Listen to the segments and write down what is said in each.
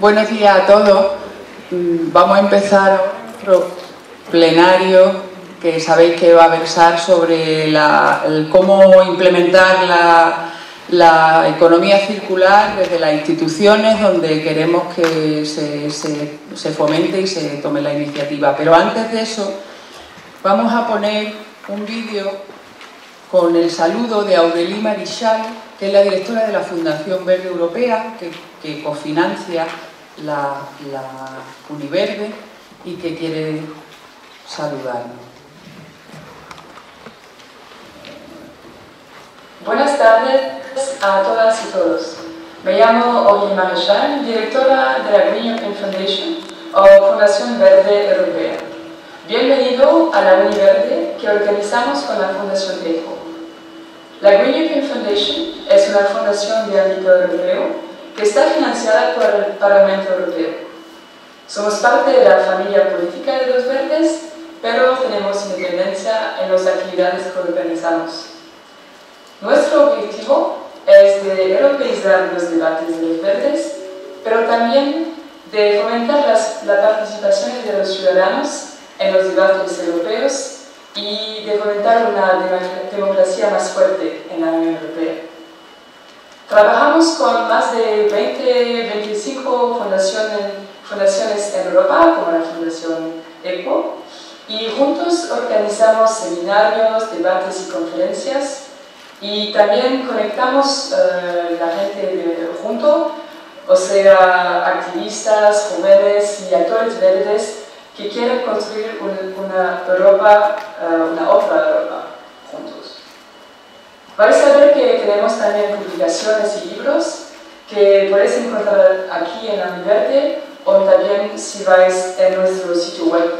Buenos días a todos. Vamos a empezar nuestro plenario, que sabéis que va a versar sobre cómo implementar la economía circular desde las instituciones donde queremos que se fomente y se tome la iniciativa. Pero antes de eso, vamos a poner un vídeo con el saludo de Aurélie Marichal, que es la directora de la Fundación Verde Europea, que cofinancia la Univerde y que quiere saludarnos. Buenas tardes a todas y todos. Me llamo Aurélie Marichal, directora de la Green European Foundation o Fundación Verde Europea. Bienvenido a la Univerde que organizamos con la Fundación ECO. La Green European Foundation es una fundación de ámbito europeo que está financiada por el Parlamento Europeo. Somos parte de la familia política de los verdes, pero tenemos independencia en las actividades que organizamos. Nuestro objetivo es de europeizar los debates de los verdes, pero también de fomentar la participación de los ciudadanos en los debates europeos y de fomentar una democracia más fuerte en la Unión Europea. Trabajamos con más de 25 fundaciones en Europa, como la Fundación ECO, y juntos organizamos seminarios, debates y conferencias, y también conectamos la gente junto, o sea, activistas, jóvenes y actores verdes que quieren construir una Europa, una otra Europa, juntos. Vais a ver que tenemos también publicaciones y libros que podéis encontrar aquí en la Univerde o también si vais en nuestro sitio web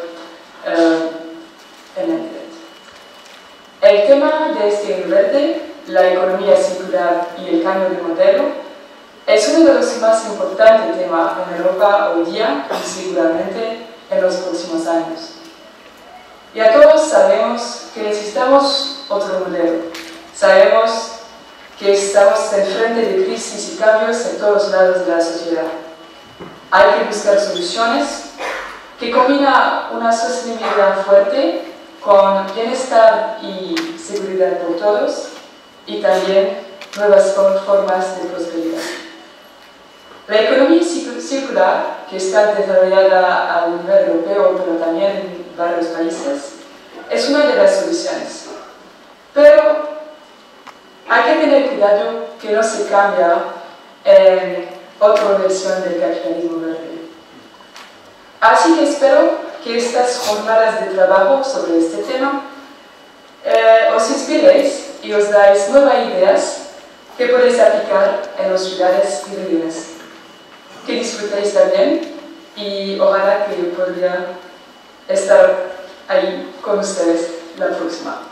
en Internet. El tema de este Univerde, la economía circular y el cambio de modelo, es uno de los más importantes temas en Europa hoy día y seguramente en los próximos años. Ya todos sabemos que necesitamos otro modelo. Sabemos que estamos en frente de crisis y cambios en todos lados de la sociedad. Hay que buscar soluciones que combinan una sostenibilidad fuerte con bienestar y seguridad por todos y también nuevas formas de prosperidad. La economía circular, que está desarrollada a nivel europeo, pero también en varios países, es una de las soluciones. Pero hay que tener cuidado que no se cambie en otra versión del capitalismo verde. Así que espero que estas jornadas de trabajo sobre este tema os inspiréis y os dais nuevas ideas que podéis aplicar en las ciudades y regiones. Que disfrutéis también y ojalá que podría estar ahí con ustedes la próxima.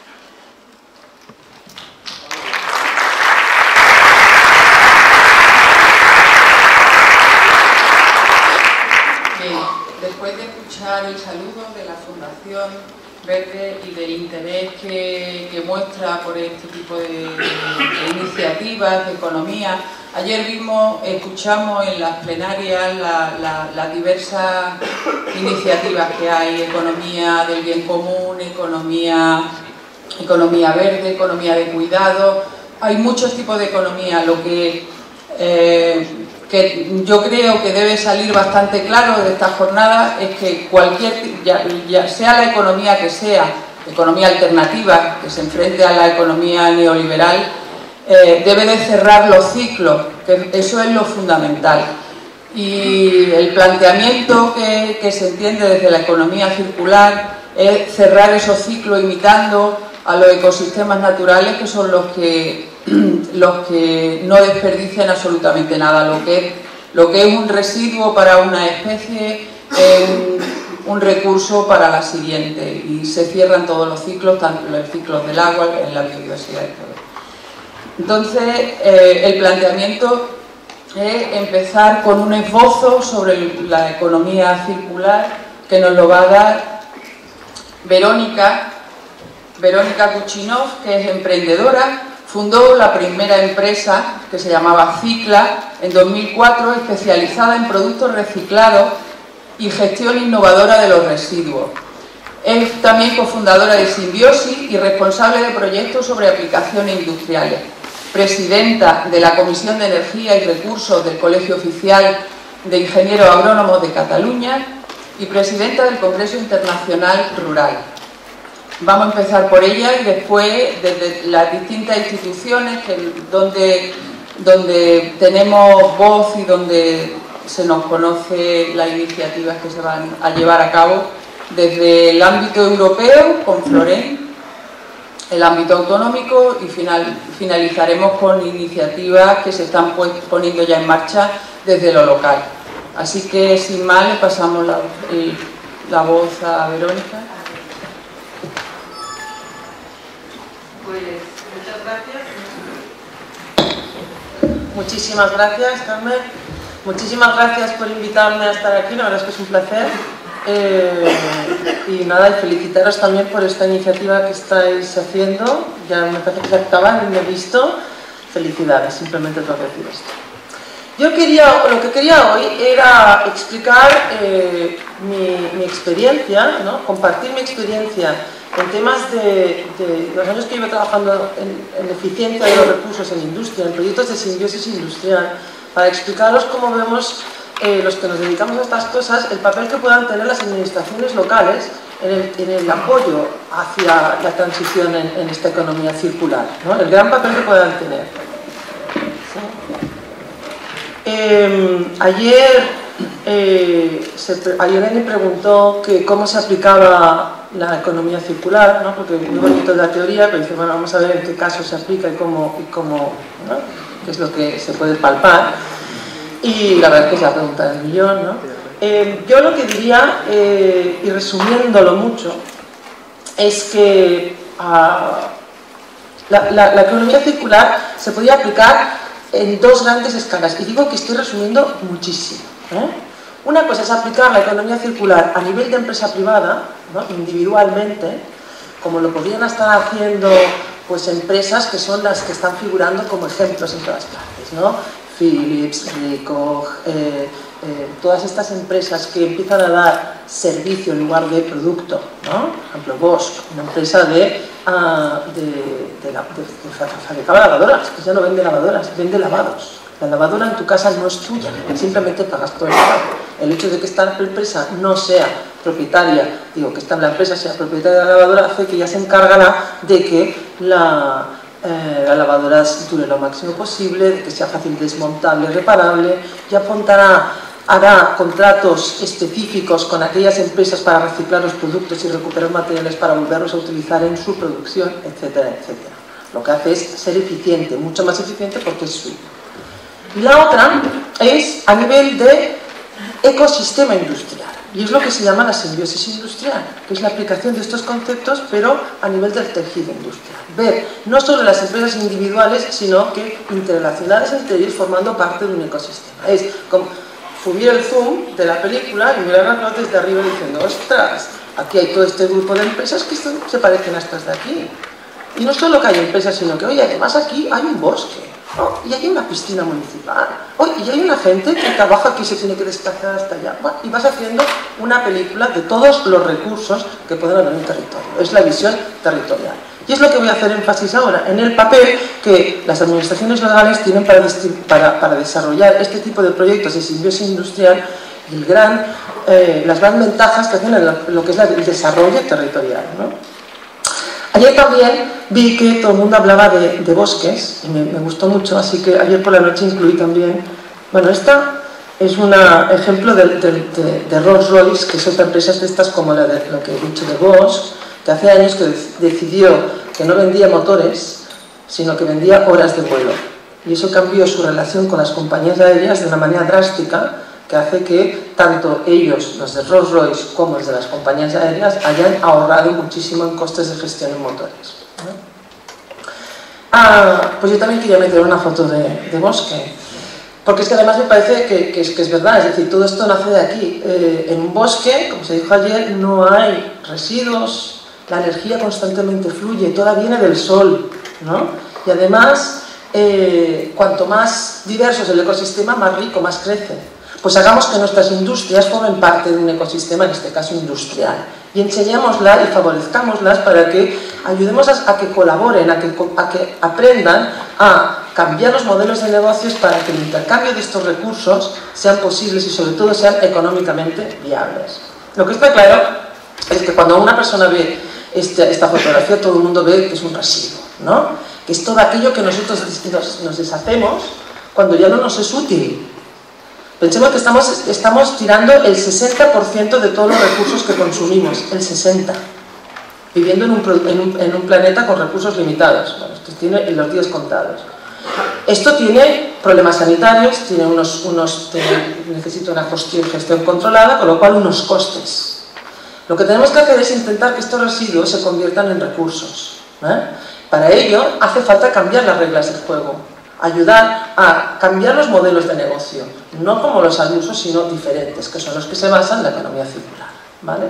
Bien, después de escuchar el saludo de la Fundación Verde y del interés que muestra por este tipo de iniciativas de economía, ayer escuchamos en las plenarias las diversas iniciativas que hay: economía del bien común, economía verde, economía de cuidado. Hay muchos tipos de economía. Lo que yo creo que debe salir bastante claro de esta jornada es que ya sea la economía que sea, economía alternativa, que se enfrente a la economía neoliberal, debe de cerrar los ciclos, que eso es lo fundamental. Y el planteamiento que se entiende desde la economía circular es cerrar esos ciclos imitando a los ecosistemas naturales, que son los que no desperdician absolutamente nada. Lo que es un residuo para una especie es un recurso para la siguiente, y se cierran todos los ciclos, tanto los ciclos del agua, en la biodiversidad y todo. Entonces, el planteamiento es empezar con un esbozo sobre la economía circular que nos lo va a dar Verónica Kuchinov, que es emprendedora, Fundó la primera empresa, que se llamaba Cicla, en 2004, especializada en productos reciclados y gestión innovadora de los residuos. Es también cofundadora de Simbiosis y responsable de proyectos sobre aplicaciones industriales. Presidenta de la Comisión de Energía y Recursos del Colegio Oficial de Ingenieros Agrónomos de Cataluña y presidenta del Congreso Internacional Rural. Vamos a empezar por ella y después desde las distintas instituciones donde tenemos voz y donde se nos conoce las iniciativas que se van a llevar a cabo, desde el ámbito europeo con Florent, el ámbito autonómico y finalizaremos con iniciativas que se están poniendo ya en marcha desde lo local. Así que sin más le pasamos la voz a Verónica. Pues muchas gracias. Muchísimas gracias, Carmen. Muchísimas gracias por invitarme a estar aquí, la verdad es que es un placer. Y nada, y felicitaros también por esta iniciativa que estáis haciendo. Ya me parece que se acaban y me he visto. Felicidades, simplemente tengo que decir esto. Lo que quería hoy era explicar mi experiencia, ¿no? Compartir mi experiencia en temas de los años que llevo trabajando en eficiencia de los recursos en industria, en proyectos de simbiosis industrial, para explicaros cómo vemos los que nos dedicamos a estas cosas, el papel que puedan tener las administraciones locales en el apoyo hacia la transición en esta economía circular, ¿no? El gran papel que puedan tener. ¿Sí? Ayer me preguntó cómo se aplicaba la economía circular, ¿no? Porque muy bonito es la teoría, pero dice, bueno, vamos a ver en qué caso se aplica y cómo ¿no? Qué es lo que se puede palpar. Y la verdad es que es la pregunta del millón, ¿no? Yo lo que diría, y resumiéndolo mucho, es que la economía circular se podía aplicar en dos grandes escalas. Y digo que estoy resumiendo muchísimo, ¿eh? Una cosa es aplicar la economía circular a nivel de empresa privada, ¿no? Individualmente, como lo podrían estar haciendo pues empresas que son las que están figurando como ejemplos en todas partes, ¿no? Philips, Ricoh, todas estas empresas que empiezan a dar servicio en lugar de producto, ¿no? Por ejemplo, Bosch, una empresa de fabricar lavadoras, que ya no vende lavadoras, vende lavados. La lavadora en tu casa no es tuya, simplemente pagas por el lavado. El hecho de que esta empresa no sea propietaria, que la empresa sea propietaria de la lavadora, hace que ya se encargará de que la lavadora dure lo máximo posible, de que sea fácil desmontable, reparable, y hará contratos específicos con aquellas empresas para reciclar los productos y recuperar materiales para volverlos a utilizar en su producción, etcétera, etcétera. Lo que hace es ser eficiente, mucho más eficiente porque es suyo. Y la otra es a nivel de ecosistema industrial, y es lo que se llama la simbiosis industrial, que es la aplicación de estos conceptos, pero a nivel del tejido industrial. Ver no solo las empresas individuales, sino que interrelacionadas entre ellos formando parte de un ecosistema. Es como subir el zoom de la película y mirarlas desde arriba diciendo, ostras, aquí hay todo este grupo de empresas que se parecen a estas de aquí. Y no solo que hay empresas, sino que, oye, además aquí hay un bosque. Oh, y hay una piscina municipal, oh, y hay una gente que trabaja aquí y se tiene que desplazar hasta allá. Bueno, y vas haciendo una película de todos los recursos que pueden haber en un territorio. Es la visión territorial. Y es lo que voy a hacer énfasis ahora, en el papel que las administraciones locales tienen para desarrollar este tipo de proyectos de simbiosis industrial y las grandes ventajas que hacen en lo que es el desarrollo territorial, ¿no? Ayer también vi que todo el mundo hablaba de bosques, y me gustó mucho, así que ayer por la noche incluí también... Bueno, esta es un ejemplo de Rolls-Royce, que es otra empresa de estas como lo que he dicho de Bosch, que hace años que decidió que no vendía motores, sino que vendía horas de vuelo. Y eso cambió su relación con las compañías aéreas de una manera drástica, que hace que tanto ellos, los de Rolls-Royce, como los de las compañías aéreas, hayan ahorrado muchísimo en costes de gestión en motores, ¿no? Pues yo también quería meter una foto de bosque, porque es que además me parece que es verdad, es decir, todo esto nace de aquí. En un bosque, como se dijo ayer, no hay residuos, la energía constantemente fluye, toda viene del sol, ¿no? Y además, cuanto más diverso es el ecosistema, más rico, más crece. Pues hagamos que nuestras industrias formen parte de un ecosistema, en este caso industrial, y enseñémoslas y favorezcámoslas para que ayudemos a que colaboren, a que aprendan a cambiar los modelos de negocios para que el intercambio de estos recursos sean posibles y sobre todo sean económicamente viables. Lo que está claro es que cuando una persona ve esta fotografía, todo el mundo ve que es un residuo, ¿no? Que es todo aquello que nosotros nos deshacemos cuando ya no nos es útil. Pensemos que estamos tirando el 60% de todos los recursos que consumimos, el 60%, viviendo en un planeta con recursos limitados. Bueno, esto tiene los días contados. Esto tiene problemas sanitarios, necesita una gestión controlada, con lo cual unos costes. Lo que tenemos que hacer es intentar que estos residuos se conviertan en recursos. Para ello hace falta cambiar las reglas del juego, ayudar a cambiar los modelos de negocio, no como los al uso, sino diferentes, que son los que se basan en la economía circular, ¿vale?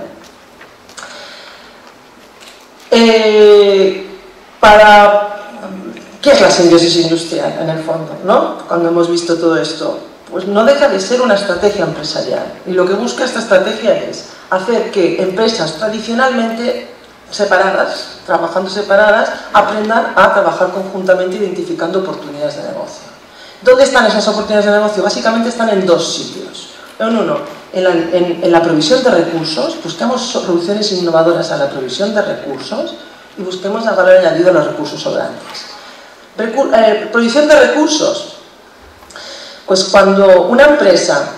¿Qué es la simbiosis industrial, en el fondo, ¿no? Cuando hemos visto todo esto, pues no deja de ser una estrategia empresarial, y lo que busca esta estrategia es hacer que empresas tradicionalmente separadas, trabajando separadas, aprendan a trabajar conjuntamente identificando oportunidades de negocio. ¿Dónde están esas oportunidades de negocio? Básicamente están en dos sitios. En la provisión de recursos, buscamos soluciones innovadoras a la provisión de recursos y busquemos el valor añadido a los recursos sobrantes. Provisión de recursos. Pues cuando una empresa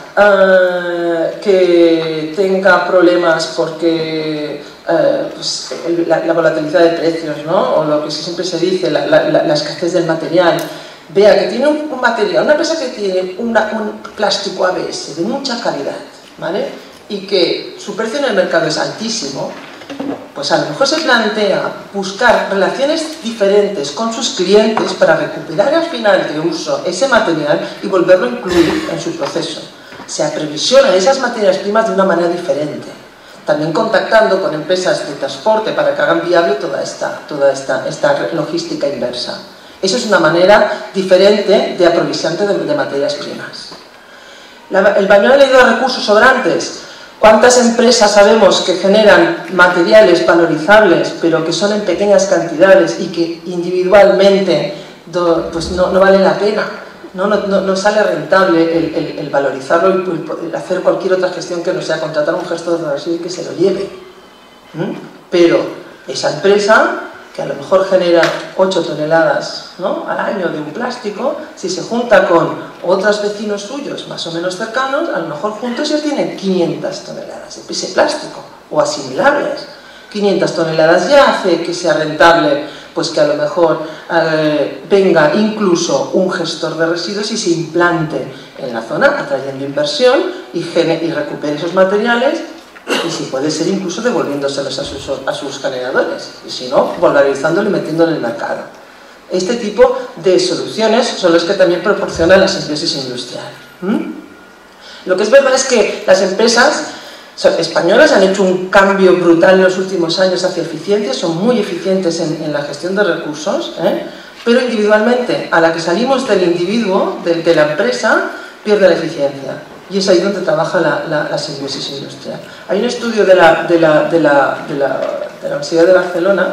que tenga problemas porque pues, la volatilidad de precios, ¿no? O lo que siempre se dice, la escasez del material, vea que tiene un material, una empresa que tiene un plástico ABS de mucha calidad, ¿vale? Y que su precio en el mercado es altísimo, pues a lo mejor se plantea buscar relaciones diferentes con sus clientes para recuperar al final de uso ese material y volverlo a incluir en su proceso. Se aprevisiona esas materias primas de una manera diferente, también contactando con empresas de transporte para que hagan viable toda esta logística inversa. Eso es una manera diferente de aprovisionamiento de materias primas. El valor añadido de recursos sobrantes. ¿Cuántas empresas sabemos que generan materiales valorizables, pero que son en pequeñas cantidades y que individualmente pues no vale la pena? No sale rentable el valorizarlo y hacer cualquier otra gestión que no sea contratar a un gestor de residuos y que se lo lleve. Pero esa empresa, que a lo mejor genera 8 toneladas, ¿no?, al año de un plástico, si se junta con otros vecinos suyos más o menos cercanos, a lo mejor juntos ya tienen 500 toneladas de ese plástico o asimilables. 500 toneladas ya hace que sea rentable, pues que a lo mejor venga incluso un gestor de residuos y se implante en la zona atrayendo inversión y recupere esos materiales. Y si puede ser incluso devolviéndoselos a sus generadores, y si no, valorizándolo y metiéndolo en el mercado. Este tipo de soluciones son las que también proporciona la simbiosis industrial. Lo que es verdad es que las empresas españolas han hecho un cambio brutal en los últimos años hacia eficiencia, son muy eficientes en la gestión de recursos, pero individualmente, a la que salimos del individuo, de la empresa, pierde la eficiencia. Y es ahí donde trabaja la simbiosis industrial. Hay un estudio de la Universidad de Barcelona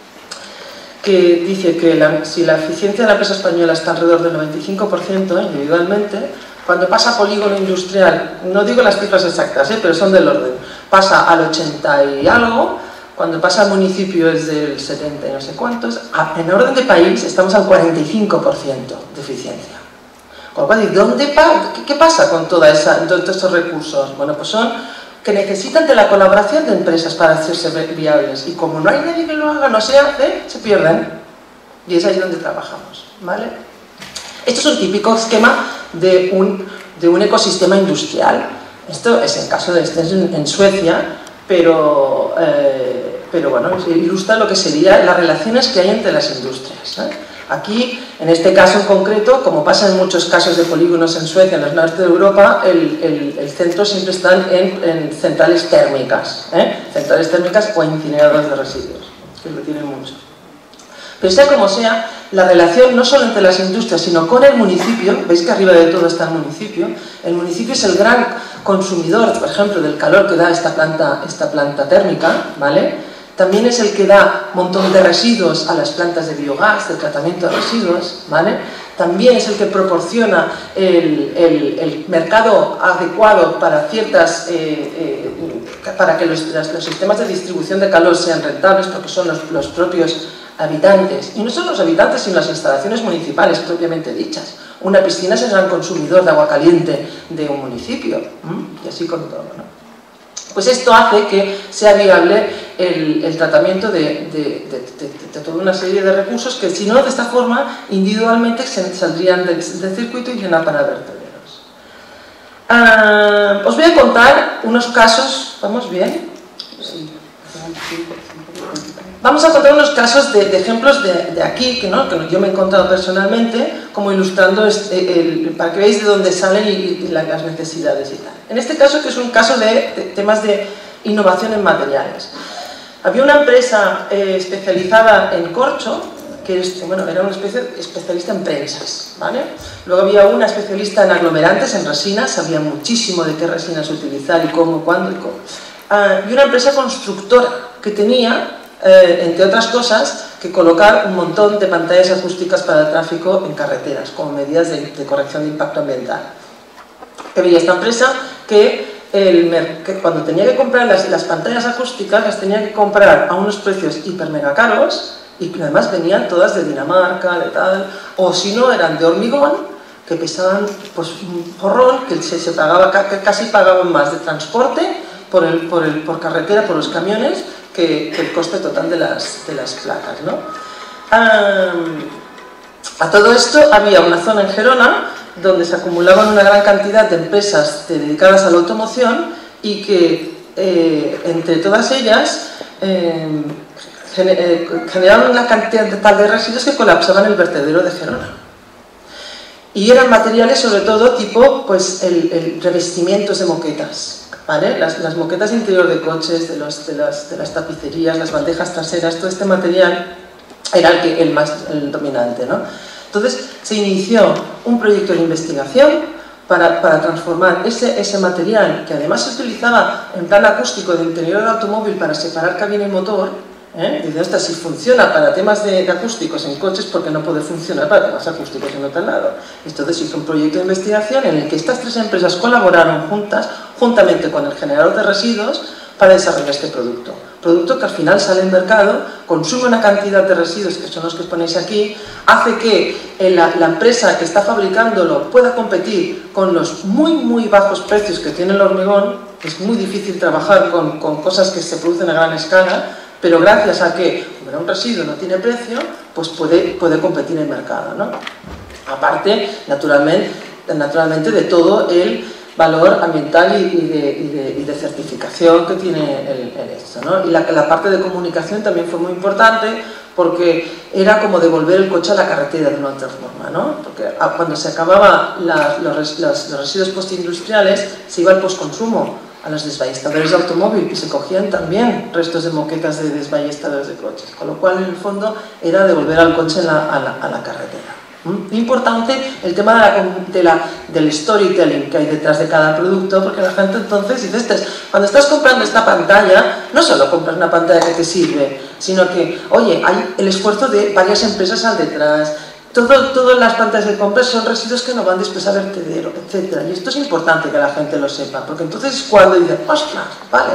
que dice que si la eficiencia de la empresa española está alrededor del 95% individualmente, cuando pasa a polígono industrial, no digo las cifras exactas, pero son del orden, pasa al 80 y algo, cuando pasa al municipio es del 70 y no sé cuántos, en orden de país estamos al 45% de eficiencia. Con lo cual, ¿qué pasa con todos estos recursos? Bueno, pues son que necesitan de la colaboración de empresas para hacerse viables. Y como no hay nadie que lo haga, no se hace, se pierden. Y es ahí donde trabajamos, ¿vale? Esto es un típico esquema de un ecosistema industrial. Esto es el caso en Suecia, pero bueno, ilustra lo que serían las relaciones que hay entre las industrias, Aquí, en este caso en concreto, como pasa en muchos casos de polígonos en Suecia, en el norte de Europa, el centro siempre están en centrales térmicas, centrales térmicas o incineradores de residuos, que lo tienen mucho. Pero sea como sea, la relación no solo entre las industrias, sino con el municipio. Veis que arriba de todo está el municipio. El municipio es el gran consumidor, por ejemplo, del calor que da esta planta térmica, ¿vale? También es el que da un montón de residuos a las plantas de biogás, de tratamiento de residuos, ¿vale? También es el que proporciona el mercado adecuado para ciertas, para que los sistemas de distribución de calor sean rentables, porque son los propios habitantes, y no solo los habitantes, sino las instalaciones municipales propiamente dichas. Una piscina es el gran consumidor de agua caliente de un municipio, y así con todo, ¿no? Pues esto hace que sea viable el tratamiento de toda una serie de recursos que, si no, de esta forma, individualmente saldrían del circuito y irían para vertederos. Os voy a contar unos casos, ¿vamos bien? Sí. Vamos a contar unos casos de ejemplos de aquí, que yo me he encontrado personalmente, como ilustrando para que veáis de dónde salen y las necesidades y tal. En este caso, que es un caso de temas de innovación en materiales. Había una empresa especializada en corcho, que era una especialista en prensas, ¿vale? Luego había una especialista en aglomerantes, en resinas, sabía muchísimo de qué resinas utilizar y cómo, cuándo y cómo. Y una empresa constructora que tenía, entre otras cosas, que colocar un montón de pantallas acústicas para el tráfico en carreteras, como medidas de corrección de impacto ambiental. Que veía esta empresa que cuando tenía que comprar las pantallas acústicas, las tenía que comprar a unos precios hiper mega caros, y que además venían todas de Dinamarca, de tal, o si no eran de hormigón, que pesaban pues un porrón, que se pagaba, que casi pagaban más de transporte por carretera, por los camiones, que el coste total de las placas, ¿no? A todo esto había una zona en Gerona donde se acumulaban una gran cantidad de empresas dedicadas a la automoción y que entre todas ellas generaban una cantidad tal de residuos que colapsaban el vertedero de Gerona. Y eran materiales sobre todo tipo pues, el revestimientos de moquetas, ¿vale? Las moquetas de interior de coches, de las tapicerías, las bandejas traseras, todo este material era el dominante, ¿no? Entonces se inició un proyecto de investigación para transformar ese material, que además se utilizaba en plan acústico de interior del automóvil para separar cabina y motor. Dice, ostras, si funciona para temas de acústicos en coches, ¿por qué no puede funcionar para temas acústicos en otro lado? Entonces hizo un proyecto de investigación en el que estas tres empresas colaboraron juntamente con el generador de residuos, para desarrollar este producto. Producto que al final sale al mercado, consume una cantidad de residuos, que son los que ponéis aquí, hace que la empresa que está fabricándolo pueda competir con los muy bajos precios que tiene el hormigón. Es muy difícil trabajar con cosas que se producen a gran escala, pero gracias a que, como un residuo no tiene precio, pues puede competir en el mercado, ¿no? Aparte, naturalmente, de todo el valor ambiental y de certificación que tiene esto, ¿no? Y la parte de comunicación también fue muy importante, porque era como devolver el coche a la carretera de una otra forma, ¿no? Porque cuando se acababan los residuos postindustriales, se iba al postconsumo, a los desballestadores de automóvil, y se cogían también restos de moquetas de desballestadores de coches, con lo cual en el fondo era devolver al coche a la carretera. Importante el tema del storytelling que hay detrás de cada producto, porque la gente entonces dice, cuando estás comprando esta pantalla, no solo compras una pantalla que te sirve, sino que, oye, hay el esfuerzo de varias empresas al detrás. Todas las pantallas que compras son residuos que no van después a vertedero, etc. Y esto es importante que la gente lo sepa, porque entonces es cuando dicen, ostras, vale.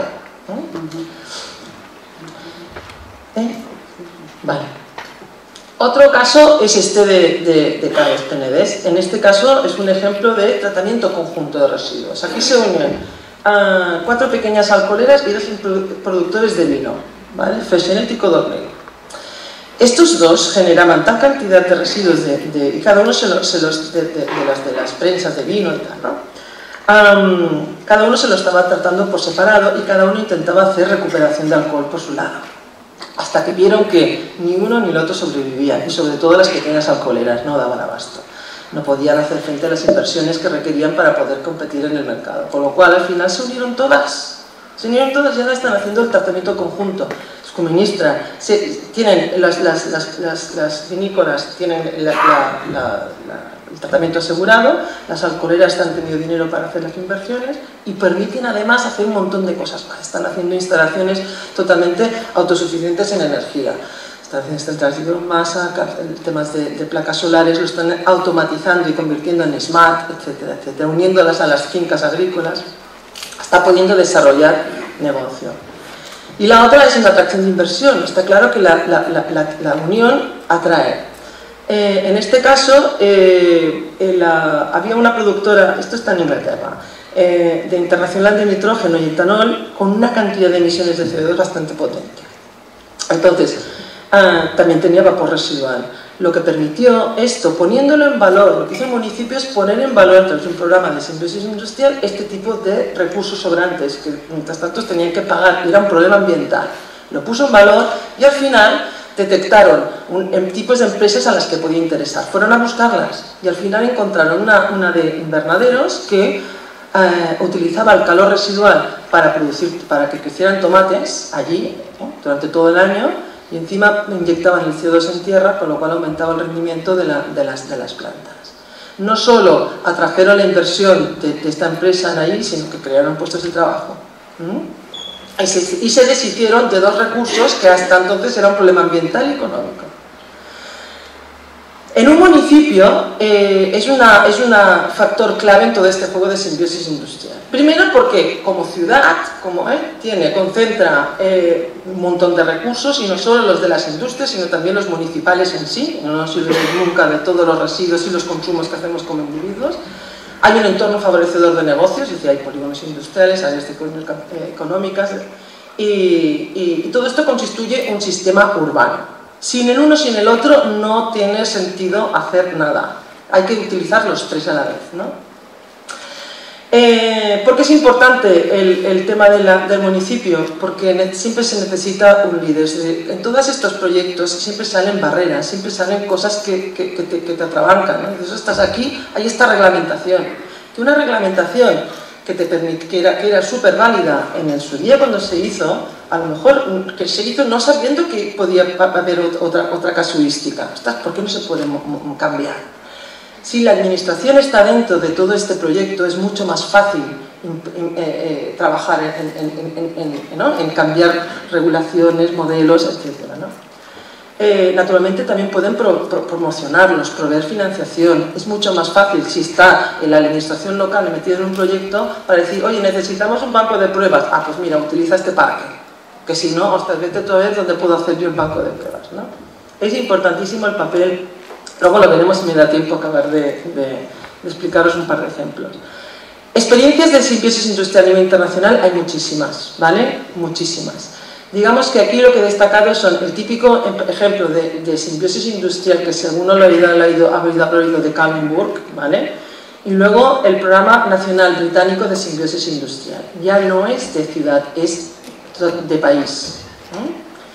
Vale. Otro caso es este de Carlos Penedès. En este caso es un ejemplo de tratamiento conjunto de residuos. Aquí se unen 4 pequeñas alcoholeras y 2 productores de vino, ¿vale? Freixenet y Codorniu. Estos dos generaban tal cantidad de residuos y cada uno de las prensas de vino y tal, ¿no? Cada uno se lo estaba tratando por separado y cada uno intentaba hacer recuperación de alcohol por su lado. Hasta que vieron que ni uno ni el otro sobrevivían, y sobre todo las pequeñas alcoholeras no daban abasto. No podían hacer frente a las inversiones que requerían para poder competir en el mercado. Por lo cual al final se unieron todas y ahora están haciendo el tratamiento conjunto. suministra, tienen las vinícolas tienen el tratamiento asegurado, las alcoholeras han tenido dinero para hacer las inversiones y permiten además hacer un montón de cosas más. Están haciendo instalaciones totalmente autosuficientes en energía. Estaciones centrales de biomasa, temas de placas solares, lo están automatizando y convirtiendo en smart, etcétera, etcétera, uniéndolas a las fincas agrícolas, está pudiendo desarrollar negocio. Y la otra es una atracción de inversión. Está claro que la unión atrae. En este caso, había una productora, esto está en Inglaterra, de internacional de nitrógeno y etanol con una cantidad de emisiones de CO2 bastante potente. Entonces, también tenía vapor residual. Lo que permitió esto, poniéndolo en valor, lo que hizo el municipio es poner en valor, a través de un programa de simbiosis industrial, este tipo de recursos sobrantes que mientras tanto tenían que pagar, y era un problema ambiental. Lo puso en valor y al final detectaron tipos de empresas a las que podía interesar. Fueron a buscarlas y al final encontraron una de invernaderos que utilizaba el calor residual para que crecieran tomates allí durante todo el año, y encima inyectaban el CO2 en tierra, con lo cual aumentaba el rendimiento de las plantas. No solo atrajeron la inversión de esta empresa en ahí, sino que crearon puestos de trabajo. Y se deshicieron de dos recursos que hasta entonces era un problema ambiental y económico. En un municipio es un factor clave en todo este juego de simbiosis industrial. Primero porque como ciudad, concentra un montón de recursos, y no solo los de las industrias, sino también los municipales en sí, no nos olvidemos nunca de todos los residuos y los consumos que hacemos como individuos. Hay un entorno favorecedor de negocios, es decir, hay polígonos industriales, áreas económicas, y todo esto constituye un sistema urbano. Sin el uno, sin el otro, no tiene sentido hacer nada. Hay que utilizar los tres a la vez, ¿no? ¿Por qué es importante el tema del municipio? Porque siempre se necesita un líder. En todos estos proyectos siempre salen barreras, siempre salen cosas que te atrabancan, ¿no? Entonces estás aquí, hay esta reglamentación. Que una reglamentación que era súper válida en su día cuando se hizo, a lo mejor que se hizo no sabiendo que podía haber otra casuística. ¿Por qué no se puede cambiar? Si la administración está dentro de todo este proyecto, es mucho más fácil trabajar en cambiar regulaciones, modelos, etc., ¿no? Naturalmente también pueden promocionarlos, proveer financiación. Es mucho más fácil si está en la administración local metida en un proyecto para decir, oye, necesitamos un banco de pruebas. Ah, pues mira, utiliza este parque. Que si no, ostras, vete otra vez donde puedo hacer yo un banco de pruebas, ¿no? Es importantísimo el papel. Luego lo veremos si me da tiempo acabar de explicaros un par de ejemplos. Experiencias de simbiosis industrial a nivel internacional hay muchísimas, ¿vale? Muchísimas. Digamos que aquí lo que he destacado son el típico ejemplo de simbiosis industrial que según lo habrá oído de Kallenburg, ¿vale? Y luego el Programa Nacional Británico de Simbiosis Industrial. Ya no es de ciudad, es de país, ¿no?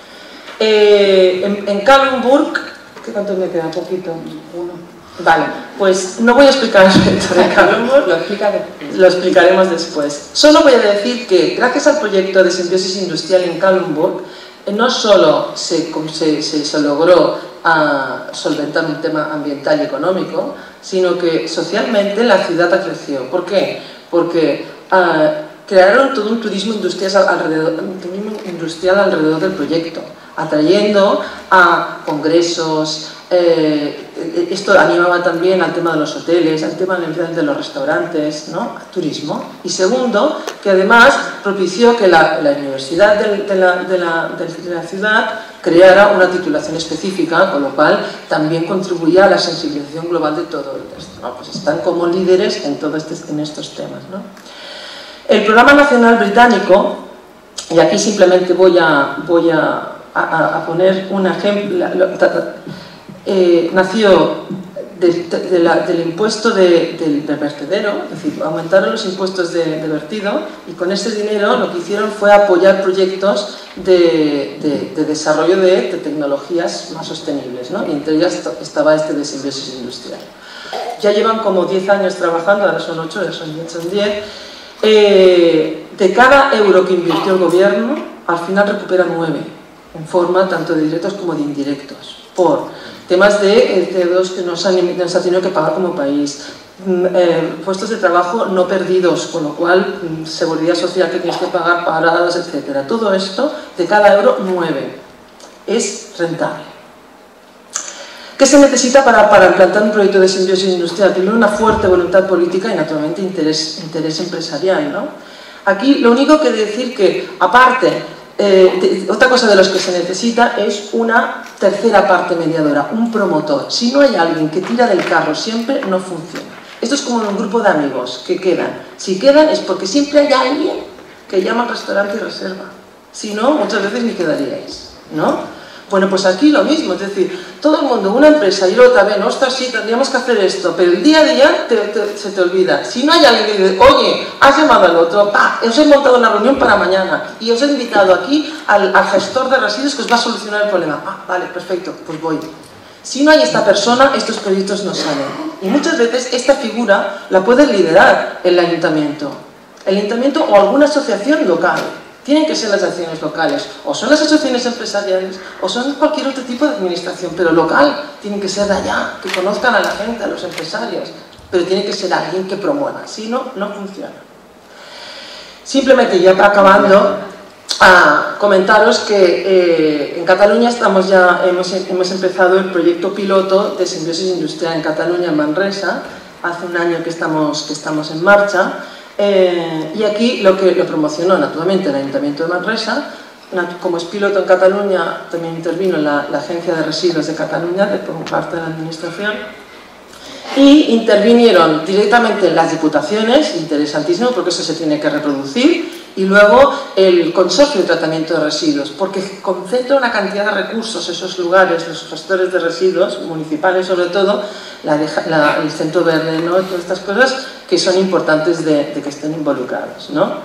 En Kallenburg, ¿cuánto me queda? Poquito. Vale, pues no voy a explicar el proyecto de Kallenburg, lo explicaremos después. Solo voy a decir que gracias al proyecto de simbiosis industrial en Kallenburg, no solo se logró solventar un tema ambiental y económico, sino que socialmente la ciudad creció. ¿Por qué? Porque crearon todo un turismo industrial alrededor del proyecto, atrayendo a congresos. Esto animaba también al tema de los hoteles, al tema de los restaurantes, ¿no? Turismo. Y segundo, que además propició que la universidad de la ciudad creara una titulación específica, con lo cual también contribuía a la sensibilización global de todo esto, ¿no? Pues están como líderes en estos temas, ¿no? El Programa Nacional Británico, y aquí simplemente voy a poner un ejemplo, nació del impuesto del vertedero, es decir, aumentaron los impuestos de vertido, y con ese dinero lo que hicieron fue apoyar proyectos de desarrollo de tecnologías más sostenibles, ¿no? Y entre ellas estaba este de simbiosis industrial. Ya llevan como 10 años trabajando, ahora son 8, ahora son 10. De cada euro que invirtió el gobierno, al final recupera 9. en forma tanto de directos como de indirectos, por temas de CO2 que nos ha tenido que pagar como país, puestos de trabajo no perdidos, con lo cual seguridad social que tienes que pagar, paradas, etc. Todo esto, de cada euro, 9 es rentable. ¿Qué se necesita para implantar un proyecto de simbiosis industrial? Primero, una fuerte voluntad política y naturalmente interés empresarial, ¿no? Aquí lo único que decir que, aparte, otra cosa de los que se necesita es una tercera parte mediadora, un promotor. Si no hay alguien que tira del carro siempre, no funciona. Esto es como en un grupo de amigos que quedan. Si quedan es porque siempre hay alguien que llama al restaurante y reserva. Si no, muchas veces ni quedaríais, ¿no? Bueno, pues aquí lo mismo, es decir, todo el mundo, una empresa y la otra ven, ostras, sí, tendríamos que hacer esto, pero el día a día se te olvida. Si no hay alguien que dice, oye, has llamado al otro, os he montado una reunión para mañana y os he invitado aquí al gestor de residuos que os va a solucionar el problema. Vale, perfecto, pues voy. Si no hay esta persona, estos proyectos no salen. Y muchas veces esta figura la puede liderar el ayuntamiento o alguna asociación local. Tienen que ser las acciones locales, o son las asociaciones empresariales, o son cualquier otro tipo de administración, pero local, tienen que ser de allá, que conozcan a la gente, a los empresarios, pero tiene que ser alguien que promueva, si no, no funciona. Simplemente, ya para acabando, comentaros que en Cataluña hemos empezado el proyecto piloto de simbiosis industrial en Cataluña, en Manresa, hace un año que estamos en marcha. Y aquí lo promocionó naturalmente el Ayuntamiento de Manresa. Como es piloto en Cataluña, también intervino la Agencia de Residuos de Cataluña por parte de la Administración, y intervinieron directamente las diputaciones, interesantísimo porque eso se tiene que reproducir, y luego el Consorcio de Tratamiento de Residuos, porque concentra una cantidad de recursos esos lugares, los gestores de residuos, municipales sobre todo, el Centro Verde, ¿no? Todas estas cosas que son importantes de que estén involucrados, ¿no?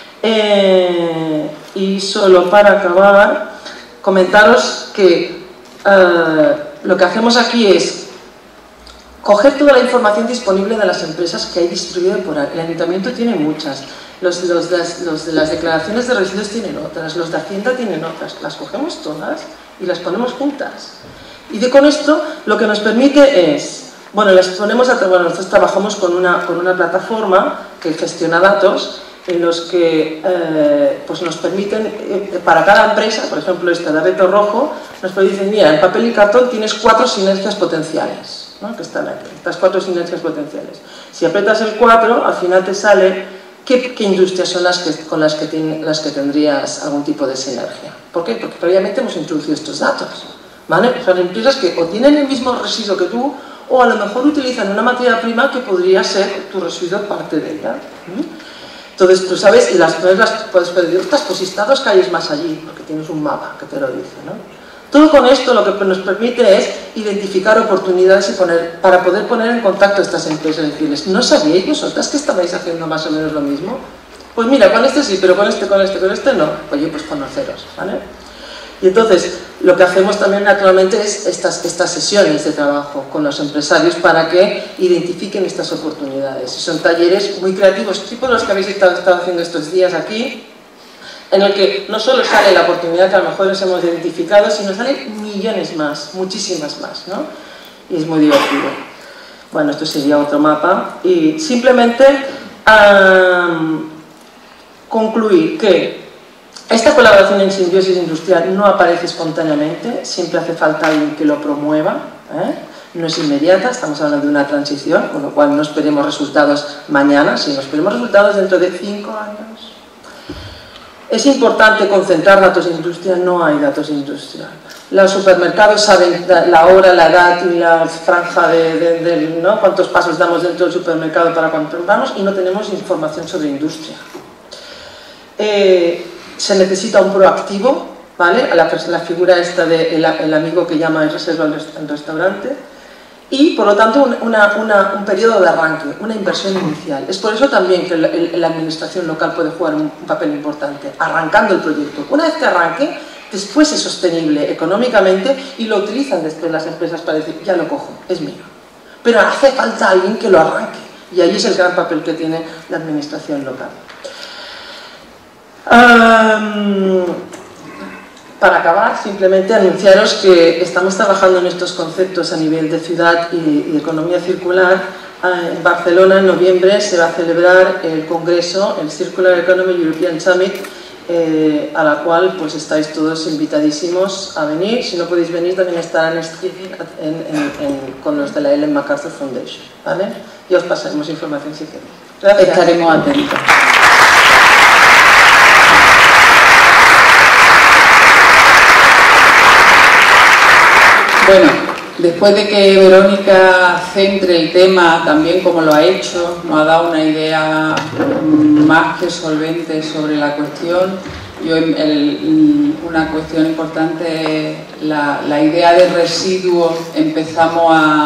Y solo para acabar, comentaros que lo que hacemos aquí es coger toda la información disponible de las empresas que hay distribuida por ahí. El Ayuntamiento tiene muchas. Los de las declaraciones de residuos tienen otras, los de Hacienda tienen otras. Las cogemos todas y las ponemos juntas. Y con esto lo que nos permite es, nosotros trabajamos con una plataforma que gestiona datos en los que pues nos permiten, para cada empresa, por ejemplo esta de Abeto Rojo, nos dicen, mira, en papel y cartón tienes 4 sinergias potenciales, ¿no? Que están aquí, estas 4 sinergias potenciales. Si aprietas el 4, al final te sale qué industrias son con las que tendrías algún tipo de sinergia. ¿Por qué? Porque previamente hemos introducido estos datos, ¿vale? Son empresas que o tienen el mismo residuo que tú, o a lo mejor utilizan una materia prima que podría ser tu residuo parte de ella. Entonces tú sabes, y las puedes pedir, ostras, pues si está 2 calles más allí, porque tienes un mapa que te lo dice, ¿no? Todo con esto lo que nos permite es identificar oportunidades para poder poner en contacto a estas empresas y decirles, ¿no sabíais vosotras que estabais haciendo más o menos lo mismo? Pues mira, con este sí, pero con este no. Oye, pues conoceros, ¿vale? Y entonces, lo que hacemos también naturalmente es estas sesiones de trabajo con los empresarios para que identifiquen estas oportunidades. Y son talleres muy creativos, tipo los que habéis estado haciendo estos días aquí, en el que no solo sale la oportunidad que a lo mejor nos hemos identificado, sino salen millones más, muchísimas más, ¿no? Y es muy divertido. Bueno, esto sería otro mapa. Y simplemente concluir que esta colaboración en simbiosis industrial no aparece espontáneamente, siempre hace falta alguien que lo promueva, no es inmediata, estamos hablando de una transición, con lo cual no esperemos resultados mañana, sino esperemos resultados dentro de 5 años. Es importante concentrar datos de industria, no hay datos de industria. Los supermercados saben la hora, la edad y la franja ¿no? Cuántos pasos damos dentro del supermercado para cuando compramos, y no tenemos información sobre industria. Se necesita un proactivo, ¿vale? La figura esta del amigo que llama y reserva el restaurante, y por lo tanto un periodo de arranque, una inversión inicial. Es por eso también que la administración local puede jugar un papel importante, arrancando el proyecto. Una vez que arranque, después es sostenible económicamente y lo utilizan después las empresas para decir, ya lo cojo, es mío. Pero hace falta alguien que lo arranque, y ahí es el gran papel que tiene la administración local. para acabar, simplemente anunciaros que estamos trabajando en estos conceptos a nivel de ciudad y economía circular. En Barcelona, en noviembre, se va a celebrar el congreso, el Circular Economy European Summit, a la cual pues estáis todos invitadísimos a venir. Si no podéis venir, también estarán con los de la Ellen MacArthur Foundation, ¿vale? Y os pasaremos información si queréis. Gracias. Estaremos atentos. Bueno, después de que Verónica centre el tema también como lo ha hecho, nos ha dado una idea más que solvente sobre la cuestión. Una cuestión importante es la idea de residuos. Empezamos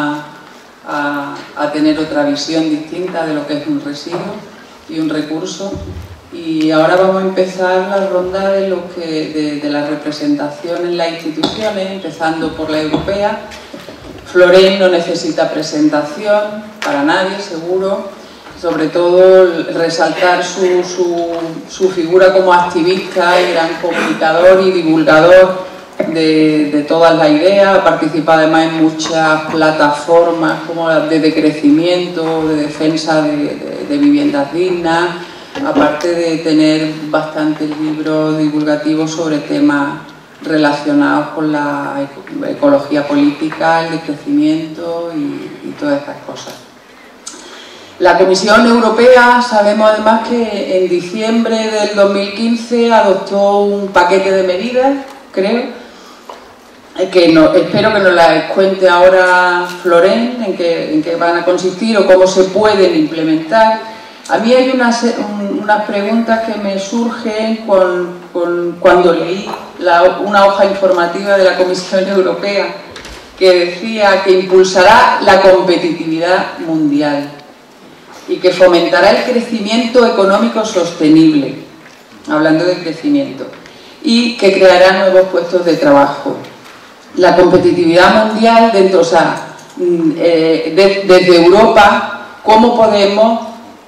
a tener otra visión distinta de lo que es un residuo y un recurso. Y ahora vamos a empezar la ronda de la representación en las instituciones, empezando por la europea. Floren no necesita presentación para nadie, seguro. Sobre todo resaltar su figura como activista y gran comunicador y divulgador de todas las ideas. Ha participado además en muchas plataformas como de decrecimiento, de defensa de viviendas dignas, aparte de tener bastantes libros divulgativos sobre temas relacionados con la ecología política, el decrecimiento y todas estas cosas. La Comisión Europea, sabemos además que en diciembre del 2015 adoptó un paquete de medidas, creo, espero que nos las cuente ahora Floren, en qué van a consistir o cómo se pueden implementar. A mí hay unas preguntas que me surgen cuando leí una hoja informativa de la Comisión Europea que decía que impulsará la competitividad mundial y que fomentará el crecimiento económico sostenible, hablando de crecimiento, y que creará nuevos puestos de trabajo. La competitividad mundial dentro, o sea, desde Europa, ¿cómo podemos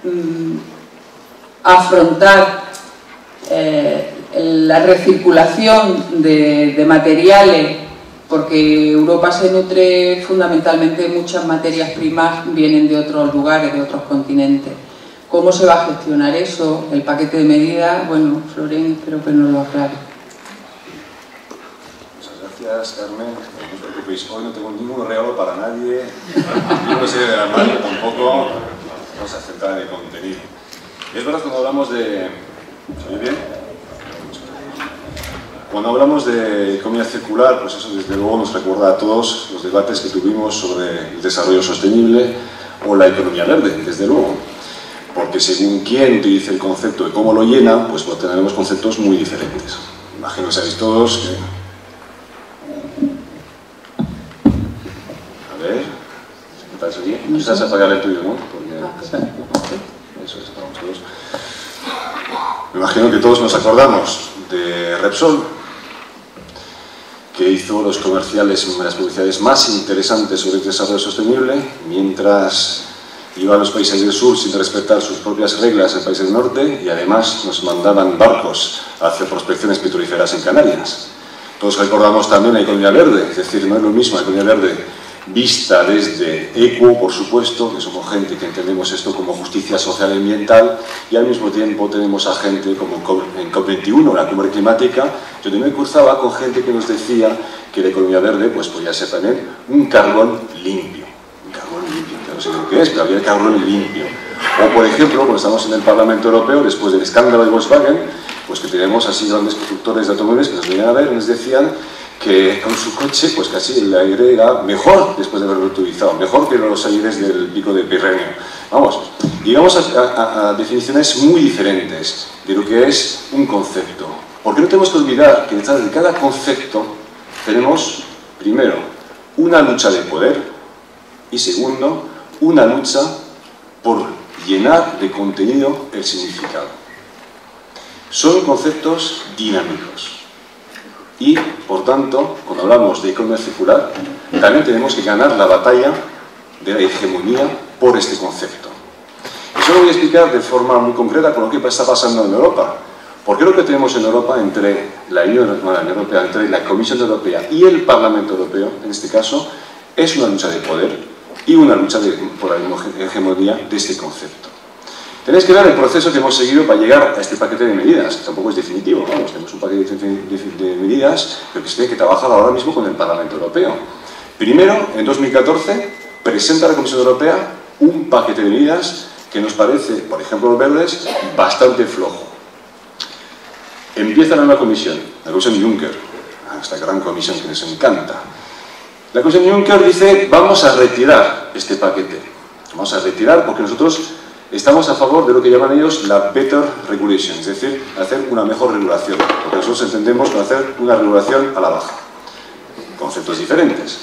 afrontar la recirculación de materiales? Porque Europa se nutre fundamentalmente de muchas materias primas, vienen de otros lugares, de otros continentes. ¿Cómo se va a gestionar eso? El paquete de medidas, bueno, Floren, espero que nos lo aclare. Muchas gracias, Carmen. No os preocupéis, hoy no tengo ningún regalo para nadie, yo no sé de la mano tampoco, vamos a acercar el contenido. Es verdad cuando hablamos de... ¿Se oye bien? Cuando hablamos de economía circular, pues eso desde luego nos recuerda a todos los debates que tuvimos sobre el desarrollo sostenible o la economía verde, desde luego. Porque según quién utilice el concepto de cómo lo llena, pues tenemos conceptos muy diferentes. Imagino que sabéis todos que... A ver... ¿Qué tal se oye? Quizás apagar el tuyo, ¿no? Porque... Eso es, vamos todos. Me imagino que todos nos acordamos de Repsol, que hizo los comerciales, las publicidades más interesantes sobre el desarrollo sostenible, mientras iba a los países del sur sin respetar sus propias reglas en países del norte y además nos mandaban barcos a hacer prospecciones petrolíferas en Canarias. Todos recordamos también la economía verde, es decir, no es lo mismo la economía verde vista desde ECO, por supuesto, que somos gente que entendemos esto como justicia social y ambiental, y al mismo tiempo tenemos a gente como en COP21, la cumbre climática, donde me cruzaba con gente que nos decía que la economía verde pues podía ser también un carbón limpio. Un carbón limpio, que no sé lo que es, pero había el carbón limpio. O, por ejemplo, cuando estamos en el Parlamento Europeo, después del escándalo de Volkswagen, pues que tenemos así grandes constructores de automóviles que nos venían a ver y nos decían que con su coche pues casi el aire era mejor después de haberlo utilizado, mejor que los aires del pico de Pirreneo. Vamos, llegamos a definiciones muy diferentes de lo que es un concepto. Porque no tenemos que olvidar que detrás de cada concepto tenemos, primero, una lucha de poder y segundo, una lucha por llenar de contenido el significado. Son conceptos dinámicos. Y, por tanto, cuando hablamos de economía circular, también tenemos que ganar la batalla de la hegemonía por este concepto. Eso lo voy a explicar de forma muy concreta con lo que está pasando en Europa. Porque lo que tenemos en Europa entre la Unión Europea, entre la Comisión Europea y el Parlamento Europeo, en este caso, es una lucha de poder y una lucha por la hegemonía de este concepto. Tenéis que ver el proceso que hemos seguido para llegar a este paquete de medidas, que tampoco es definitivo, vamos, tenemos un paquete de medidas, pero que se tiene que trabajar ahora mismo con el Parlamento Europeo. Primero, en 2014, presenta la Comisión Europea un paquete de medidas que nos parece, por ejemplo, los verdes, bastante flojo. Empieza la nueva comisión, la Comisión Juncker, esta gran comisión que les encanta. La Comisión Juncker dice, vamos a retirar este paquete. Vamos a retirar porque nosotros estamos a favor de lo que llaman ellos la better regulation, es decir, hacer una mejor regulación. Porque nosotros entendemos con hacer una regulación a la baja. Conceptos diferentes.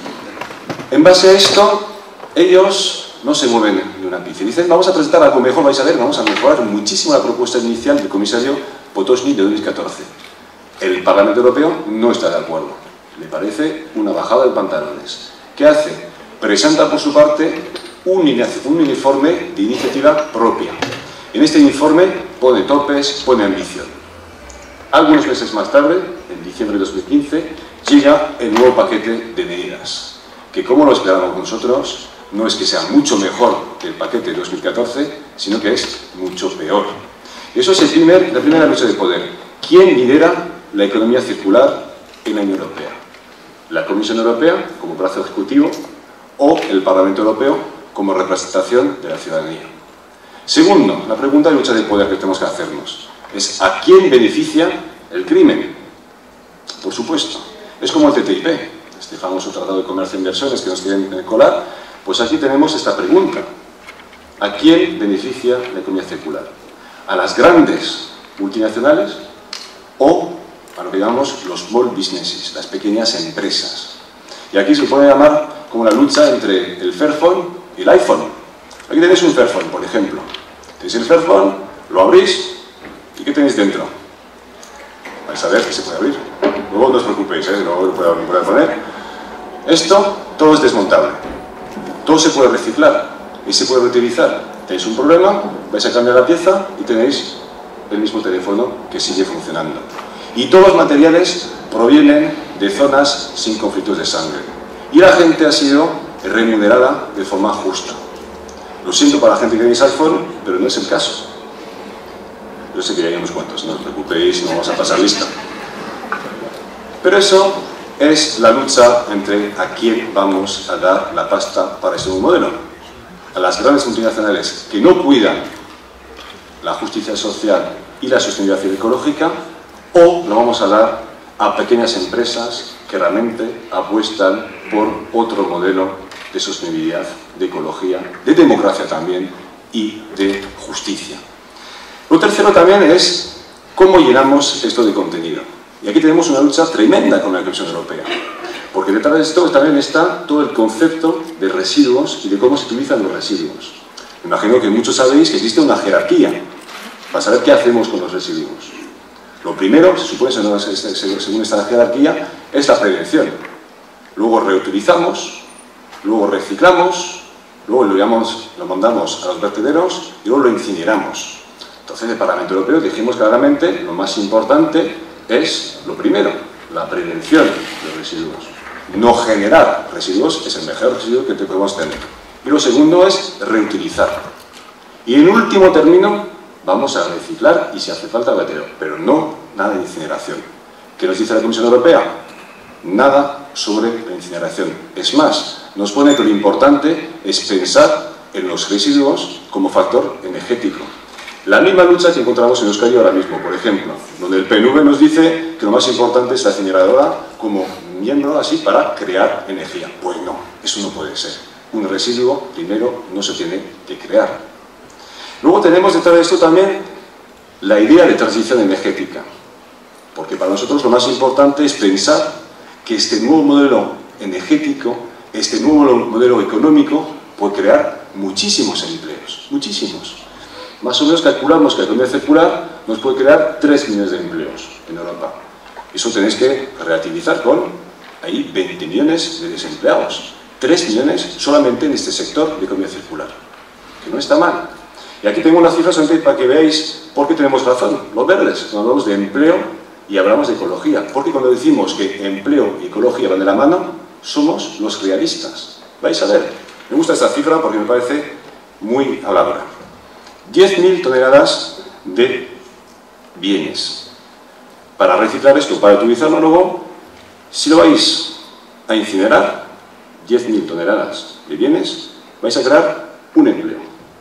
En base a esto, ellos no se mueven de un ápice. Dicen, vamos a presentar algo mejor, vais a ver, vamos a mejorar muchísimo la propuesta inicial del comisario Potočnik de 2014. El Parlamento Europeo no está de acuerdo. Le parece una bajada de pantalones. ¿Qué hace? Presenta por su parte un informe de iniciativa propia. En este informe pone topes, pone ambición. Algunos meses más tarde, en diciembre de 2015, llega el nuevo paquete de medidas, que como lo esperábamos nosotros, no es que sea mucho mejor que el paquete de 2014, sino que es mucho peor. Eso es la primera lucha de poder. ¿Quién lidera la economía circular en la Unión Europea? ¿La Comisión Europea, como brazo ejecutivo, o el Parlamento Europeo, como representación de la ciudadanía? Segundo, la pregunta de lucha de poder que tenemos que hacernos es ¿a quién beneficia el crimen? Por supuesto, es como el TTIP, este famoso Tratado de Comercio e Inversiones que nos quieren colar. Pues aquí tenemos esta pregunta: ¿a quién beneficia la economía circular? ¿A las grandes multinacionales o a lo que llamamos los small businesses, las pequeñas empresas? Y aquí se puede llamar como la lucha entre el Fairphone y el iPhone. Aquí tenéis un Fairphone, por ejemplo. Tenéis el Fairphone, lo abrís y ¿qué tenéis dentro? Vais a ver que se puede abrir. Luego no os preocupéis, luego lo puedo poner. Esto todo es desmontable. Todo se puede reciclar y se puede reutilizar. Tenéis un problema, vais a cambiar la pieza y tenéis el mismo teléfono que sigue funcionando. Y todos los materiales provienen de zonas sin conflictos de sangre. Y la gente ha sido remunerada de forma justa. Lo siento para la gente que tenéis iPhone, pero no es el caso. Yo sé que ya hay unos cuantos, no os preocupéis, no vamos a pasar lista. Pero eso es la lucha entre a quién vamos a dar la pasta para este nuevo modelo. A las grandes multinacionales que no cuidan la justicia social y la sostenibilidad ecológica, o lo vamos a dar a pequeñas empresas que realmente apuestan por otro modelo de sostenibilidad, de ecología, de democracia también y de justicia. Lo tercero también es cómo llenamos esto de contenido. Y aquí tenemos una lucha tremenda con la Comisión Europea, porque detrás de esto también está todo el concepto de residuos y de cómo se utilizan los residuos. Me imagino que muchos sabéis que existe una jerarquía para saber qué hacemos con los residuos. Lo primero, se supone, según esta jerarquía, es la prevención. Luego reutilizamos, luego reciclamos, luego lo mandamos a los vertederos y luego lo incineramos. Entonces, el Parlamento Europeo dijimos claramente lo más importante es lo primero, la prevención de residuos. No generar residuos es el mejor residuo que podemos tener. Y lo segundo es reutilizar. Y en último término, vamos a reciclar y si hace falta vertedero, pero no nada de incineración. ¿Qué nos dice la Comisión Europea? Nada sobre la incineración. Es más, nos pone que lo importante es pensar en los residuos como factor energético. La misma lucha que encontramos en Euskadi ahora mismo, por ejemplo, donde el PNV nos dice que lo más importante es la incineradora como miembro así para crear energía. Pues no, eso no puede ser. Un residuo, primero, no se tiene que crear. Luego tenemos detrás de esto también la idea de transición energética, porque para nosotros lo más importante es pensar que este nuevo modelo energético, este nuevo modelo económico puede crear muchísimos empleos, muchísimos. Más o menos calculamos que la economía circular nos puede crear 3 millones de empleos en Europa. Eso tenéis que relativizar con, ahí, 20 millones de desempleados. 3 millones solamente en este sector de economía circular, que no está mal. Y aquí tengo una cifra solamente para que veáis por qué tenemos razón, los verdes, cuando hablamos de empleo y hablamos de ecología. Porque cuando decimos que empleo y ecología van de la mano, somos los realistas. Vais a ver, me gusta esta cifra porque me parece muy habladora. 10.000 toneladas de bienes. Para reciclar esto, para utilizarlo luego, si lo vais a incinerar, 10.000 toneladas de bienes, vais a crear un empleo.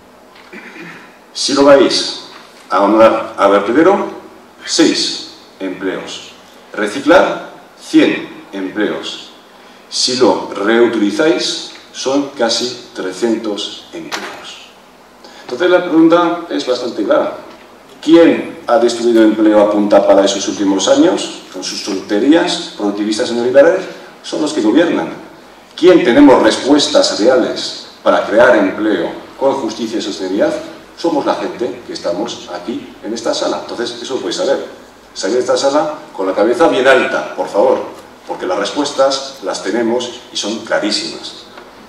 Si lo vais a mandar al vertedero, 6 empleos. Reciclar, 100 empleos. Si lo reutilizáis, son casi 300 empleos. Entonces la pregunta es bastante clara. ¿Quién ha destruido empleo a punta pala esos últimos años? Con sus tonterías productivistas y neoliberales, son los que gobiernan. ¿Quién tenemos respuestas reales para crear empleo con justicia y sostenibilidad? Somos la gente que estamos aquí en esta sala. Entonces, eso lo podéis saber. Salir de esta sala con la cabeza bien alta, por favor, porque las respuestas las tenemos y son clarísimas.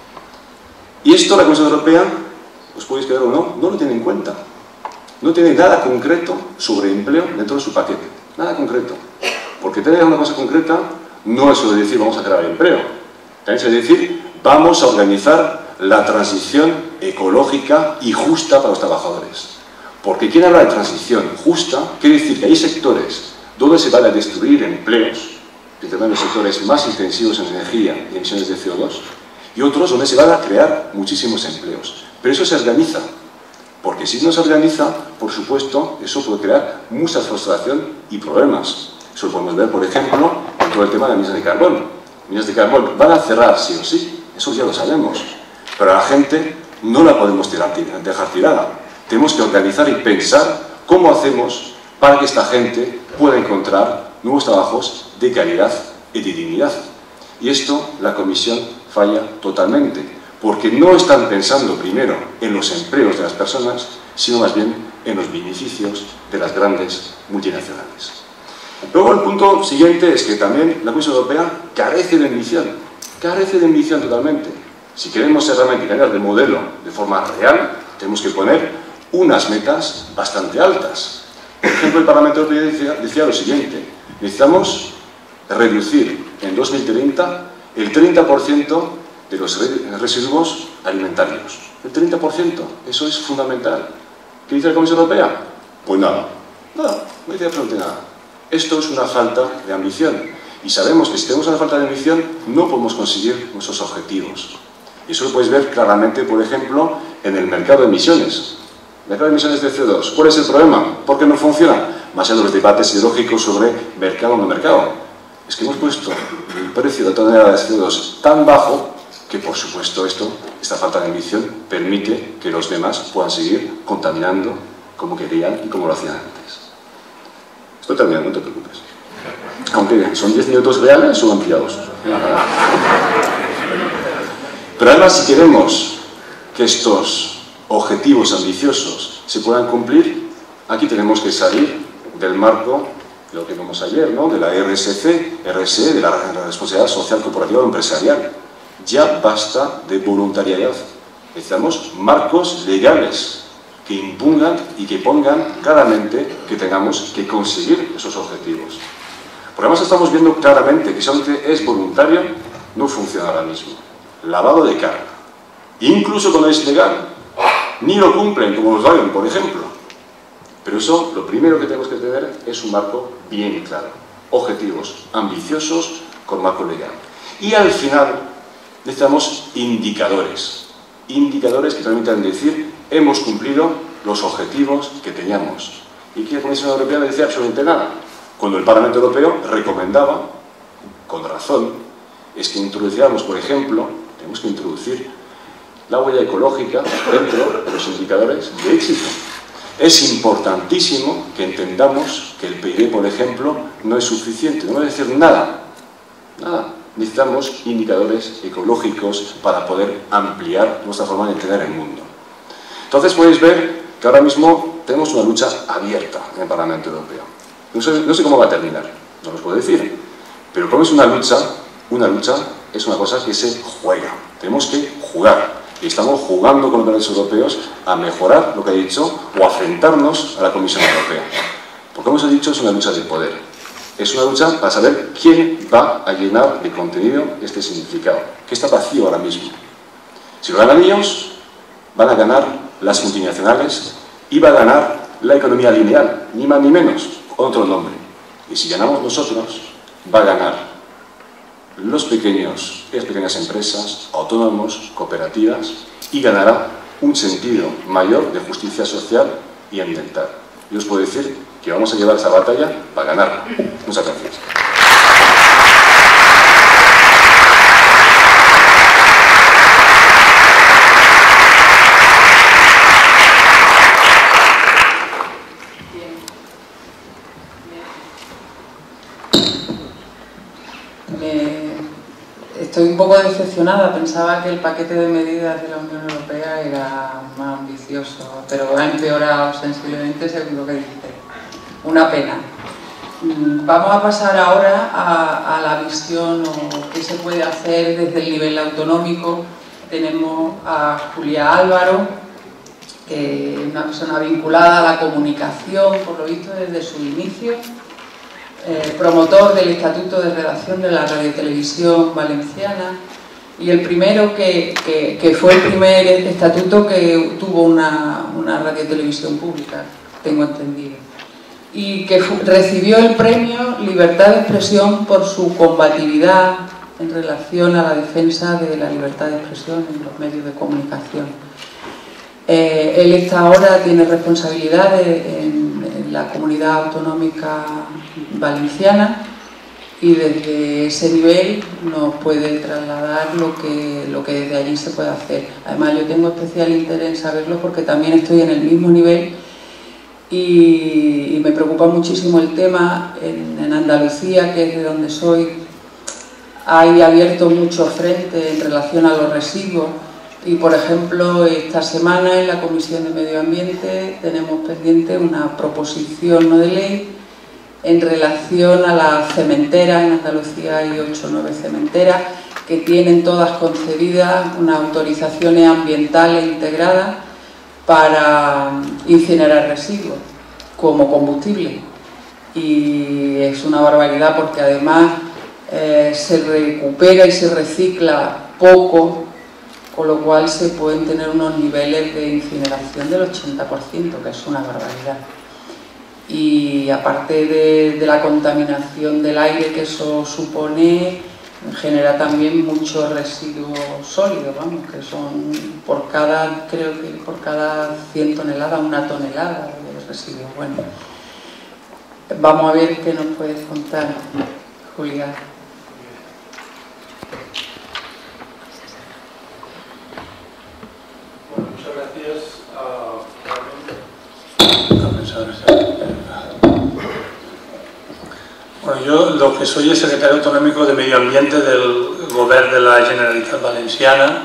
Y esto la Comisión Europea, os podéis creer o no, no lo tiene en cuenta. No tiene nada concreto sobre empleo dentro de su paquete. Nada concreto. Porque tener una cosa concreta no es solo decir vamos a crear empleo. También es decir vamos a organizar la transición ecológica y justa para los trabajadores. Porque quien habla de transición justa quiere decir que hay sectores donde se van a destruir empleos, principalmente los sectores más intensivos en energía y emisiones de CO2, y otros donde se van a crear muchísimos empleos. Pero eso se organiza. Porque si no se organiza, por supuesto, eso puede crear mucha frustración y problemas. Eso lo podemos ver, por ejemplo, en todo el tema de minas de carbón. Minas de carbón van a cerrar sí o sí, eso ya lo sabemos. Pero a la gente no la podemos dejar tirada. Tenemos que organizar y pensar cómo hacemos para que esta gente pueda encontrar nuevos trabajos de calidad y de dignidad. Y esto la Comisión falla totalmente. Porque no están pensando primero en los empleos de las personas, sino más bien en los beneficios de las grandes multinacionales. Luego el punto siguiente es que también la Comisión Europea carece de ambición totalmente. Si queremos ser realmente cambiar de modelo de forma real, tenemos que poner unas metas bastante altas. Por ejemplo, el Parlamento Europeo decía lo siguiente: necesitamos reducir en 2030 el 30% de los residuos alimentarios. El 30%, eso es fundamental. ¿Qué dice la Comisión Europea? Pues nada, no dice absolutamente nada. Esto es una falta de ambición. Y sabemos que si tenemos una falta de ambición, no podemos conseguir nuestros objetivos. Y eso lo podéis ver claramente, por ejemplo, en el mercado de emisiones. El mercado de emisiones de CO2. ¿Cuál es el problema? ¿Por qué no funciona? Más allá de los debates ideológicos sobre mercado o no mercado. Es que hemos puesto el precio de tonelada de CO2 tan bajo que, por supuesto, esta falta de ambición permite que los demás puedan seguir contaminando como querían y como lo hacían antes. Estoy terminando, no te preocupes. Aunque son 10 minutos reales o ampliados. Pero además, si queremos que estos objetivos ambiciosos se puedan cumplir, aquí tenemos que salir del marco, lo que vimos ayer, ¿no?, de la RSE, de la responsabilidad social corporativa o empresarial. Ya basta de voluntariedad. Necesitamos marcos legales que impongan y que pongan claramente que tengamos que conseguir esos objetivos. Porque además estamos viendo claramente que si solamente es voluntario, no funciona ahora mismo. Lavado de cara. Incluso cuando es legal, ni lo cumplen, como Volkswagen, por ejemplo. Pero eso, lo primero que tenemos que tener es un marco bien claro. Objetivos ambiciosos con marco legal. Y al final necesitamos indicadores. Indicadores que permitan decir hemos cumplido los objetivos que teníamos. Y aquí la Comisión Europea no decía absolutamente nada. Cuando el Parlamento Europeo recomendaba, con razón, es que introduciéramos, por ejemplo, tenemos que introducir la huella ecológica dentro de los indicadores de éxito. Es importantísimo que entendamos que el PIB, por ejemplo, no es suficiente, no va a decir nada. Nada. Necesitamos indicadores ecológicos para poder ampliar nuestra forma de entender el mundo. Entonces podéis ver que ahora mismo tenemos una lucha abierta en el Parlamento Europeo. No sé cómo va a terminar, no os puedo decir, pero como es una lucha es una cosa que se juega. Tenemos que jugar. Y estamos jugando con los países europeos a mejorar lo que ha dicho o a enfrentarnos a la Comisión Europea. Porque, como os he dicho, es una lucha de poder. Es una lucha para saber quién va a llenar de contenido este significado, que está vacío ahora mismo. Si lo ganan ellos, van a ganar las multinacionales y va a ganar la economía lineal, ni más ni menos, con otro nombre. Y si ganamos nosotros, va a ganar las pequeñas empresas, autónomos, cooperativas, y ganará un sentido mayor de justicia social y ambiental. Yo os puedo decir que vamos a llevar esa batalla para ganarla. Muchas gracias. Estoy un poco decepcionada, pensaba que el paquete de medidas de la Unión Europea era más ambicioso, pero ha empeorado sensiblemente según lo que dice. Una pena. Vamos a pasar ahora a la visión o qué se puede hacer desde el nivel autonómico. Tenemos a Julia Álvaro, una persona vinculada a la comunicación, por lo visto desde su inicio. Promotor del Estatuto de Redacción de la Radiotelevisión Valenciana y el primero que fue el primer estatuto que tuvo una radiotelevisión pública, tengo entendido, y que recibió el premio Libertad de Expresión por su combatividad en relación a la defensa de la libertad de expresión en los medios de comunicación. Él está ahora, tiene responsabilidades en la comunidad autonómica valenciana y desde ese nivel nos puede trasladar lo que desde allí se puede hacer. Además, yo tengo especial interés en saberlo porque también estoy en el mismo nivel y me preocupa muchísimo el tema. En Andalucía, que es de donde soy, hay abierto muchos frentes en relación a los residuos. Y, por ejemplo, esta semana en la Comisión de Medio Ambiente tenemos pendiente una proposición no de ley en relación a las cementeras. En Andalucía hay 8 o 9 cementeras que tienen todas concedidas unas autorizaciones ambientales integradas para incinerar residuos como combustible. Y es una barbaridad porque además se recupera y se recicla poco, con lo cual se pueden tener unos niveles de incineración del 80%, que es una barbaridad. Y aparte de la contaminación del aire que eso supone, genera también muchos residuos sólidos, vamos, que son creo que por cada 100 toneladas, 1 tonelada de residuos. Bueno, vamos a ver qué nos puedes contar, Julia. Bueno, yo lo que soy es secretario autonómico de Medio Ambiente del Govern de la Generalitat Valenciana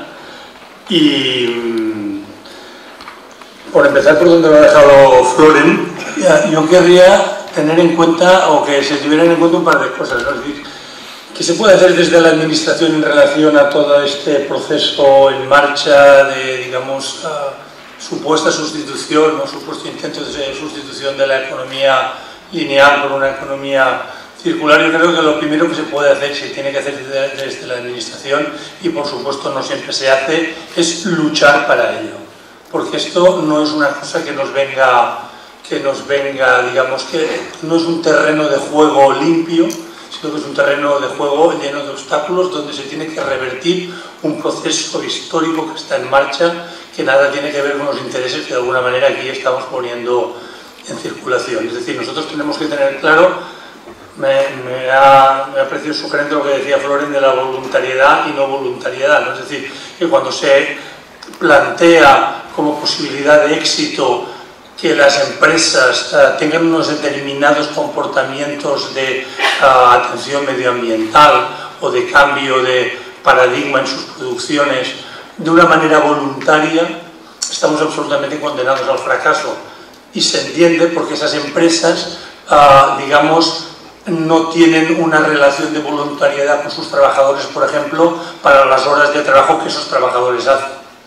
y por empezar por donde lo ha dejado Floren, yo querría tener en cuenta o que se tuvieran en cuenta un par de cosas, ¿no? Es decir, ¿qué se puede hacer desde la Administración en relación a todo este proceso en marcha de, digamos, supuesta sustitución o supuesto intento de sustitución de la economía lineal por una economía circular? Yo creo que lo primero que se puede hacer, se tiene que hacer desde la Administración, y por supuesto no siempre se hace, es luchar para ello. Porque esto no es una cosa que nos venga, digamos, que no es un terreno de juego limpio, sino que es un terreno de juego lleno de obstáculos donde se tiene que revertir un proceso histórico que está en marcha, que nada tiene que ver con los intereses que de alguna manera aquí estamos poniendo en circulación. Es decir, nosotros tenemos que tener claro, me ha parecido sugerente lo que decía Floren de la voluntariedad y no voluntariedad, ¿no? Es decir, que cuando se plantea como posibilidad de éxito que las empresas tengan unos determinados comportamientos de atención medioambiental o de cambio de paradigma en sus producciones de una manera voluntaria, estamos absolutamente condenados al fracaso. Y se entiende porque esas empresas, digamos, no tienen una relación de voluntariedad con sus trabajadores, por ejemplo, para las horas de trabajo que esos trabajadores hacen.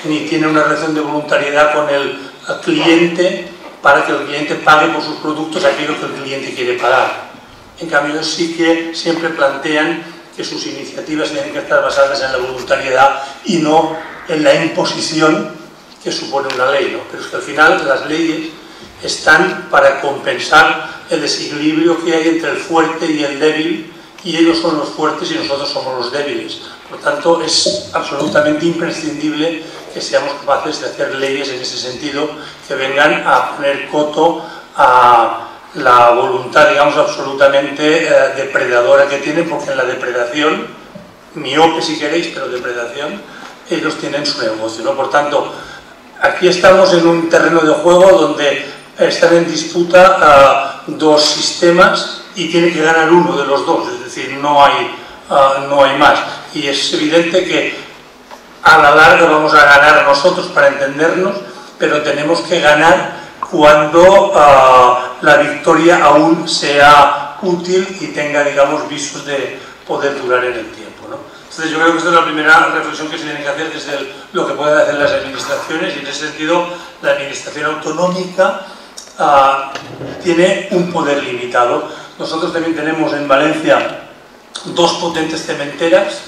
ni tiene una relación de voluntariedad con el cliente para que el cliente pague por sus productos aquello que el cliente quiere pagar. En cambio, ellos sí que siempre plantean que sus iniciativas tienen que estar basadas en la voluntariedad y no en la imposición que supone una ley, ¿no? Pero es que al final las leyes están para compensar el desequilibrio que hay entre el fuerte y el débil, y ellos son los fuertes y nosotros somos los débiles. Por tanto, es absolutamente imprescindible que seamos capaces de hacer leyes en ese sentido que vengan a poner coto a la voluntad, digamos, absolutamente depredadora que tienen, porque en la depredación, miope si queréis, pero depredación, ellos tienen su negocio, ¿no? Por tanto, aquí estamos en un terreno de juego donde están en disputa dos sistemas y tiene que ganar uno de los dos, es decir, no hay más. Y es evidente que a la larga vamos a ganar nosotros para entendernos, pero tenemos que ganar cuando la victoria aún sea útil y tenga, digamos, visos de poder durar en el tiempo, ¿no? Entonces yo creo que esta es la primera reflexión que se tiene que hacer desde lo que pueden hacer las administraciones, y en ese sentido la administración autonómica tiene un poder limitado. Nosotros también tenemos en Valencia dos potentes cementeras,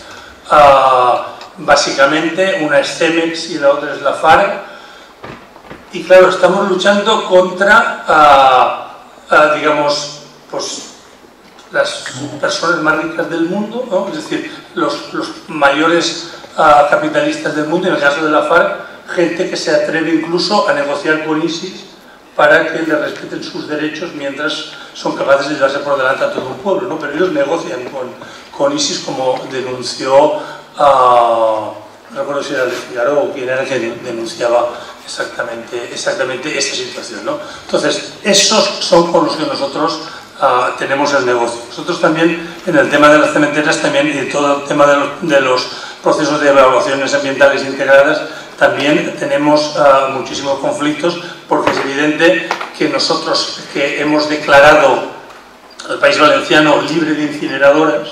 básicamente, una es Cemex y la otra es la FARC. Y claro, estamos luchando contra, digamos, pues las personas más ricas del mundo, ¿no? Es decir, los mayores capitalistas del mundo, en el caso de la FARC, gente que se atreve incluso a negociar con ISIS para que le respeten sus derechos mientras son capaces de llevarse por delante a todo un pueblo, ¿no? Pero ellos negocian con ISIS, como denunció, no recuerdo si era el de Figaro o quién era que denunciaba exactamente esa situación, ¿no? Entonces, esos son con los que nosotros tenemos el negocio. Nosotros también, en el tema de las cementeras también, y todo el tema de los procesos de evaluaciones ambientales integradas, también tenemos muchísimos conflictos, porque es evidente que nosotros, que hemos declarado al País Valenciano libre de incineradoras,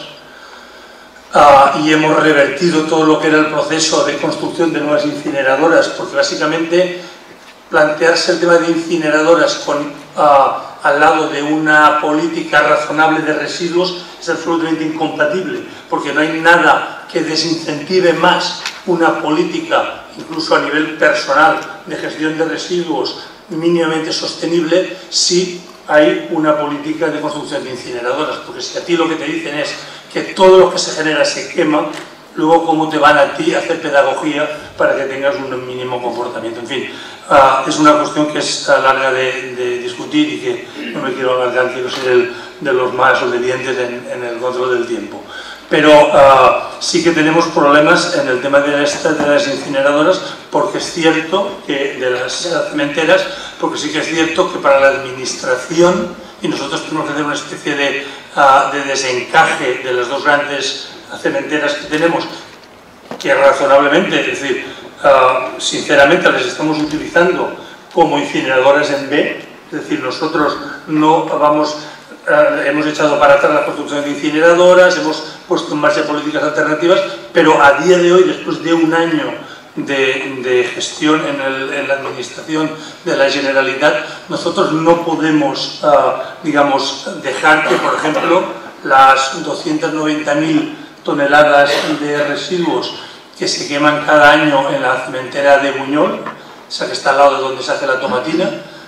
y hemos revertido todo lo que era el proceso de construcción de nuevas incineradoras, porque básicamente plantearse el tema de incineradoras al lado de una política razonable de residuos es absolutamente incompatible, porque no hay nada que desincentive más una política, incluso a nivel personal, de gestión de residuos mínimamente sostenible, si hay una política de construcción de incineradoras, porque si a ti lo que te dicen es que todo lo que se genera se quema, luego cómo te van a ti a hacer pedagogía para que tengas un mínimo comportamiento. En fin, es una cuestión que es larga de discutir y que no me quiero alargar, quiero ser de los más obedientes en el control del tiempo. Pero sí que tenemos problemas en el tema de las incineradoras, porque es cierto que de las cementeras, porque sí que es cierto que para la administración, y nosotros tenemos que hacer una especie de desencaje de las dos grandes cementeras que tenemos, que razonablemente, es decir, sinceramente las estamos utilizando como incineradoras en B, es decir, nosotros no vamos, hemos echado para atrás la construcción de incineradoras, hemos puesto en marcha políticas alternativas, pero a día de hoy, después de un año de gestión en la administración de la Generalitat, nosotros no podemos, digamos, dejar que, por ejemplo, las 290.000 toneladas de residuos que se queman cada año en la cementera de Buñol, esa que está al lado de donde se hace la tomatina,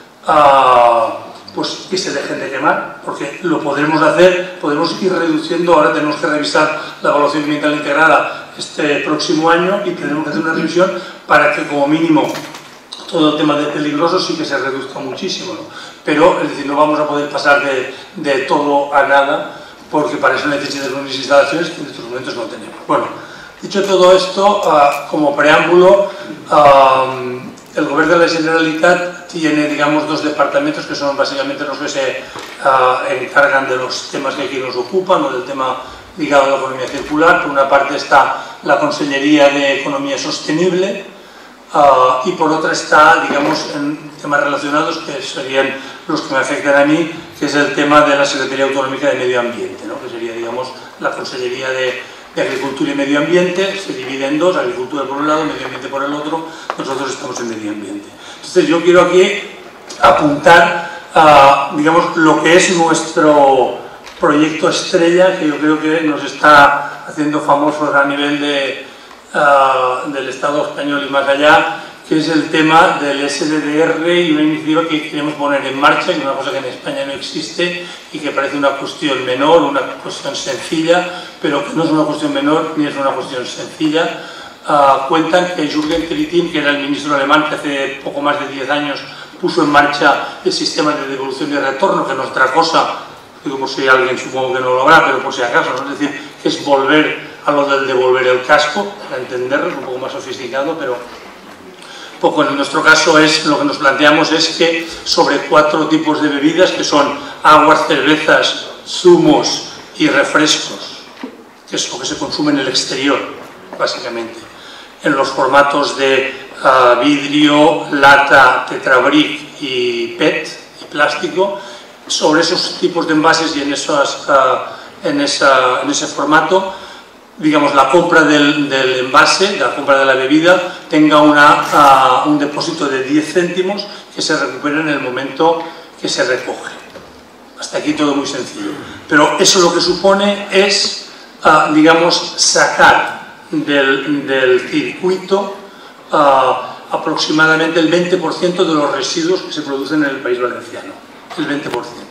pues que se dejen de quemar, porque lo podremos hacer, podemos ir reduciendo. Ahora tenemos que revisar la evaluación ambiental integrada este próximo año y tenemos que hacer una revisión para que como mínimo todo el tema de peligrosos sí que se reduzca muchísimo, ¿no? Pero es decir, no vamos a poder pasar de todo a nada, porque para eso necesitan unas instalaciones que en estos momentos no tenemos. Bueno, dicho todo esto, como preámbulo, el Gobierno de la Generalitat tiene, digamos, dos departamentos que son básicamente los que se encargan de los temas que aquí nos ocupan, o del tema ligado a la economía circular. Por una parte está la Consellería de Economía Sostenible, y por otra está, digamos, en temas relacionados, que serían los que me afectan a mí, que es el tema de la Secretaría Autonómica de Medio Ambiente, ¿no? Que sería, digamos, la Consellería de de agricultura y medio ambiente, se divide en dos, agricultura por un lado, medio ambiente por el otro, nosotros estamos en medio ambiente. Entonces yo quiero aquí apuntar a, digamos, lo que es nuestro proyecto estrella, que yo creo que nos está haciendo famosos a nivel del Estado español y más allá, que es el tema del SDDR y una iniciativa que queremos poner en marcha, que es una cosa que en España no existe y que parece una cuestión menor, una cuestión sencilla, pero que no es una cuestión menor ni es una cuestión sencilla. Cuentan que Jürgen Trittin, que era el ministro alemán que hace poco más de 10 años puso en marcha el sistema de devolución y retorno, que no es otra cosa, digo por si alguien supongo que no lo habrá, pero por si acaso, ¿no? Es decir, que es volver a lo del devolver el casco, para entenderlo, es un poco más sofisticado, pero poco en nuestro caso es lo que nos planteamos es que sobre 4 tipos de bebidas, que son aguas, cervezas, zumos y refrescos, que es lo que se consume en el exterior, básicamente, en los formatos de vidrio, lata, tetrabric y PET, y plástico, sobre esos tipos de envases y en ese formato, digamos, la compra del envase, la compra de la bebida, tenga un depósito de 10 céntimos que se recupera en el momento que se recoge. Hasta aquí todo muy sencillo. Pero eso lo que supone es, digamos, sacar del circuito aproximadamente el 20% de los residuos que se producen en el País Valenciano. El 20%.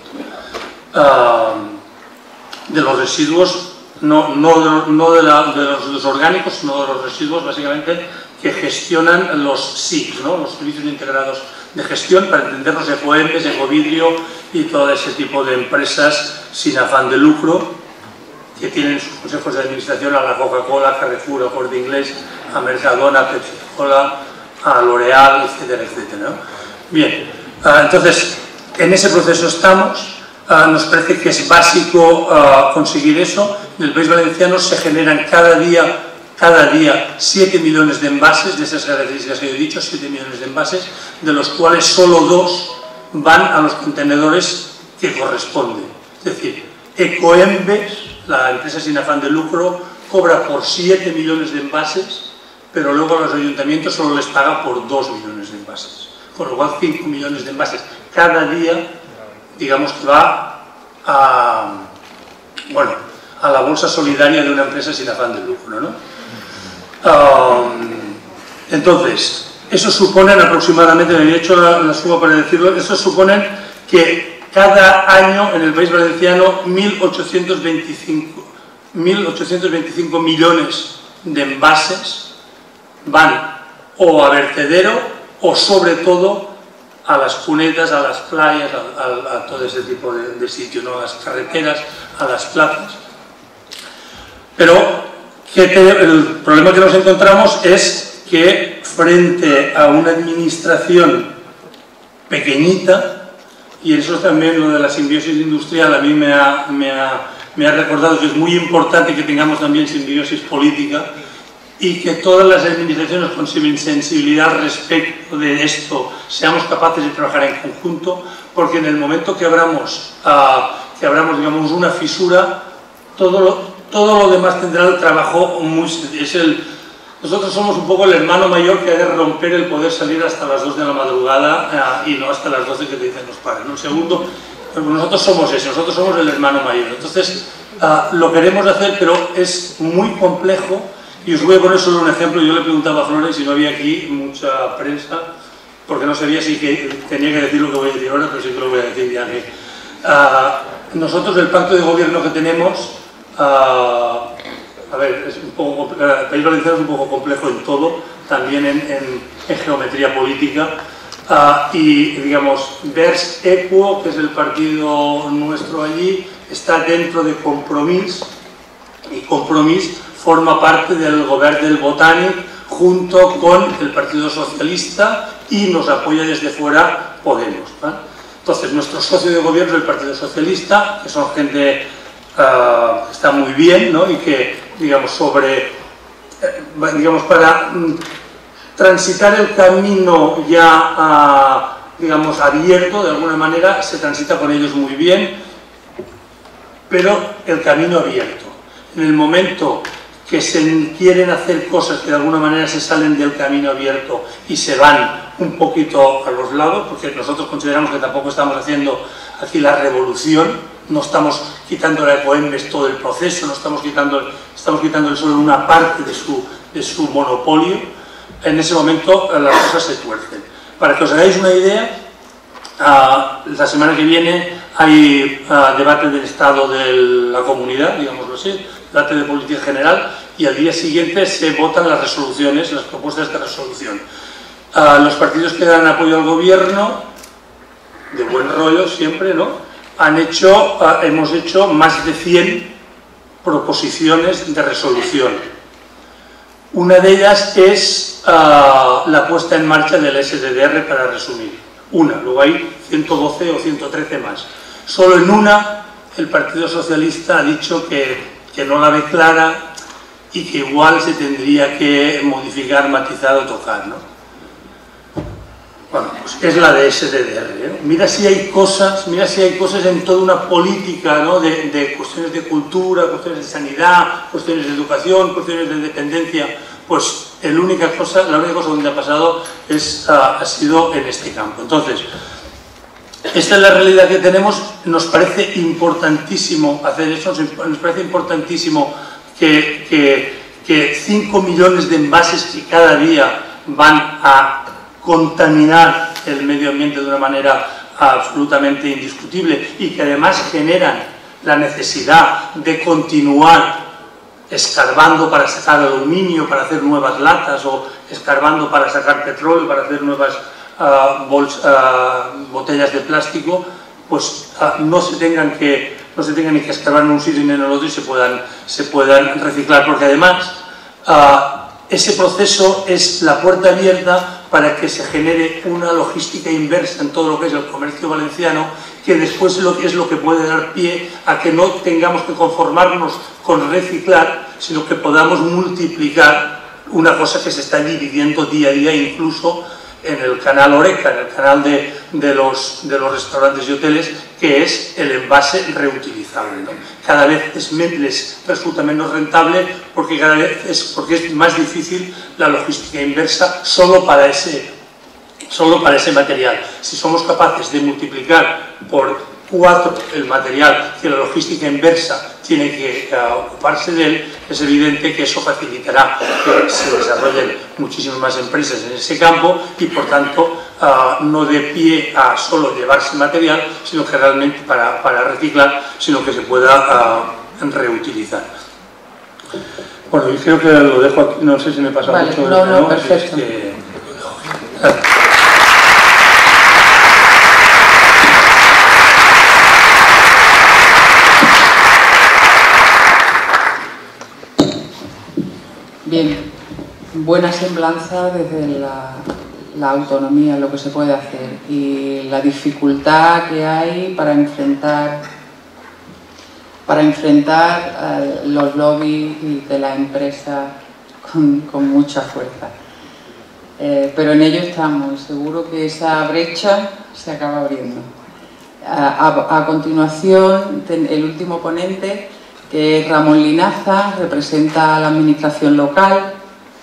De los residuos, no de los orgánicos, sino de los residuos básicamente que gestionan los SIGs, ¿no? Los servicios integrados de gestión, para entendernos, Ecoembes, Ecovidrio y todo ese tipo de empresas sin afán de lucro que tienen sus consejos de administración a la Coca-Cola, a Carrefour, a Corte Inglés, a Mercadona, a Pepsi-Cola, a L'Oreal, etcétera, etcétera, ¿no? Bien, entonces en ese proceso estamos. Nos parece que es básico conseguir eso. En el País Valenciano se generan cada día 7 millones de envases, de esas características que he dicho, 7 millones de envases, de los cuales solo 2 van a los contenedores que corresponden. Es decir, Ecoembes, la empresa sin afán de lucro, cobra por 7 millones de envases, pero luego a los ayuntamientos solo les paga por 2 millones de envases. Con lo cual 5 millones de envases cada día, digamos que va a la bolsa solidaria de una empresa sin afán de lucro, ¿no? Entonces, eso suponen aproximadamente, me he hecho la suma para decirlo, eso suponen que cada año en el País Valenciano 1.825 millones de envases van o a vertedero o sobre todo a las cunetas, a las playas, a todo ese tipo de sitios, ¿no? A las carreteras, a las plazas. Pero el problema que nos encontramos es que frente a una administración pequeñita, y eso también lo de la simbiosis industrial a mí me ha recordado que es muy importante que tengamos también simbiosis política, y que todas las administraciones con sensibilidad respecto de esto seamos capaces de trabajar en conjunto, porque en el momento que abramos digamos, una fisura, todo lo demás tendrá el trabajo muy... Nosotros somos un poco el hermano mayor que ha de romper el poder salir hasta las 2 de la madrugada y no hasta las 12 que te dicen los padres, ¿no? Segundo, nosotros somos ese, nosotros somos el hermano mayor. Entonces, lo queremos hacer, pero es muy complejo. Y os voy a poner solo un ejemplo. Yo le preguntaba a Flores si no había aquí mucha prensa, porque no sabía si tenía que decir lo que voy a decir ahora, pero sí que lo voy a decir ya que... nosotros el pacto de gobierno que tenemos, a ver, es un poco, el País Valenciano es un poco complejo en todo, también en geometría política, y digamos, Vers Equo, que es el partido nuestro allí, está dentro de Compromís, y Compromís forma parte del Govern del Botànic junto con el Partido Socialista y nos apoya desde fuera Podemos, ¿vale? Entonces, nuestro socio de gobierno es el Partido Socialista, que son gente que está muy bien, ¿no? Y que, digamos, para transitar el camino ya, digamos, abierto, de alguna manera, se transita con ellos muy bien, pero el camino abierto. En el momento que se quieren hacer cosas que de alguna manera se salen del camino abierto y se van un poquito a los lados, porque nosotros consideramos que tampoco estamos haciendo aquí la revolución, no estamos quitando a Ecoembes todo el proceso, no estamos quitándole solo una parte de su monopolio. En ese momento las cosas se tuercen. Para que os hagáis una idea, la semana que viene hay debate del estado de la comunidad, digámoslo así, debate de política general, y al día siguiente se votan las resoluciones, las propuestas de resolución. Los partidos que dan apoyo al gobierno, de buen rollo siempre, ¿no?, hemos hecho más de 100 proposiciones de resolución. Una de ellas es la puesta en marcha del SDDR, para resumir. Luego hay 112 o 113 más. Solo en una el Partido Socialista ha dicho que no la ve clara y que igual se tendría que modificar, matizar o tocar, ¿no? Bueno, pues es la de SDDR, ¿eh? Mira si hay cosas en toda una política, ¿no?, de cuestiones de cultura, cuestiones de sanidad, cuestiones de educación, cuestiones de dependencia. Pues la única cosa donde ha pasado ha sido en este campo. Entonces, esta es la realidad que tenemos. Nos parece importantísimo hacer eso, nos parece importantísimo que 5 millones de envases que cada día van a contaminar el medio ambiente de una manera absolutamente indiscutible y que además generan la necesidad de continuar escarbando para sacar aluminio, para hacer nuevas latas, o escarbando para sacar petróleo, para hacer nuevas botellas de plástico, pues no se tengan que escarbar en un sitio ni en el otro y se puedan reciclar, porque además ese proceso es la puerta abierta para que se genere una logística inversa en todo lo que es el comercio valenciano, que después es lo que puede dar pie a que no tengamos que conformarnos con reciclar, sino que podamos multiplicar una cosa que se está dividiendo día a día, incluso en el canal Horeca, en el canal de los restaurantes y hoteles, que es el envase reutilizable, ¿no? Cada vez les resulta menos rentable porque es más difícil la logística inversa solo para ese material. Si somos capaces de multiplicar por 4 el material que la logística inversa tiene que ocuparse de él, es evidente que eso facilitará que se desarrollen muchísimas más empresas en ese campo y, por tanto, no dé pie a solo llevarse material, sino que realmente para reciclar, sino que se pueda reutilizar. Bueno, yo creo que lo dejo aquí, no sé si me pasa mucho. No, perfecto. Bien, buena semblanza desde la autonomía, lo que se puede hacer y la dificultad que hay para enfrentar los lobbies de la empresa con mucha fuerza. Pero en ello estamos, seguro que esa brecha se acaba abriendo. A continuación, el último ponente, que es Ramón Linaza, representa a la administración local.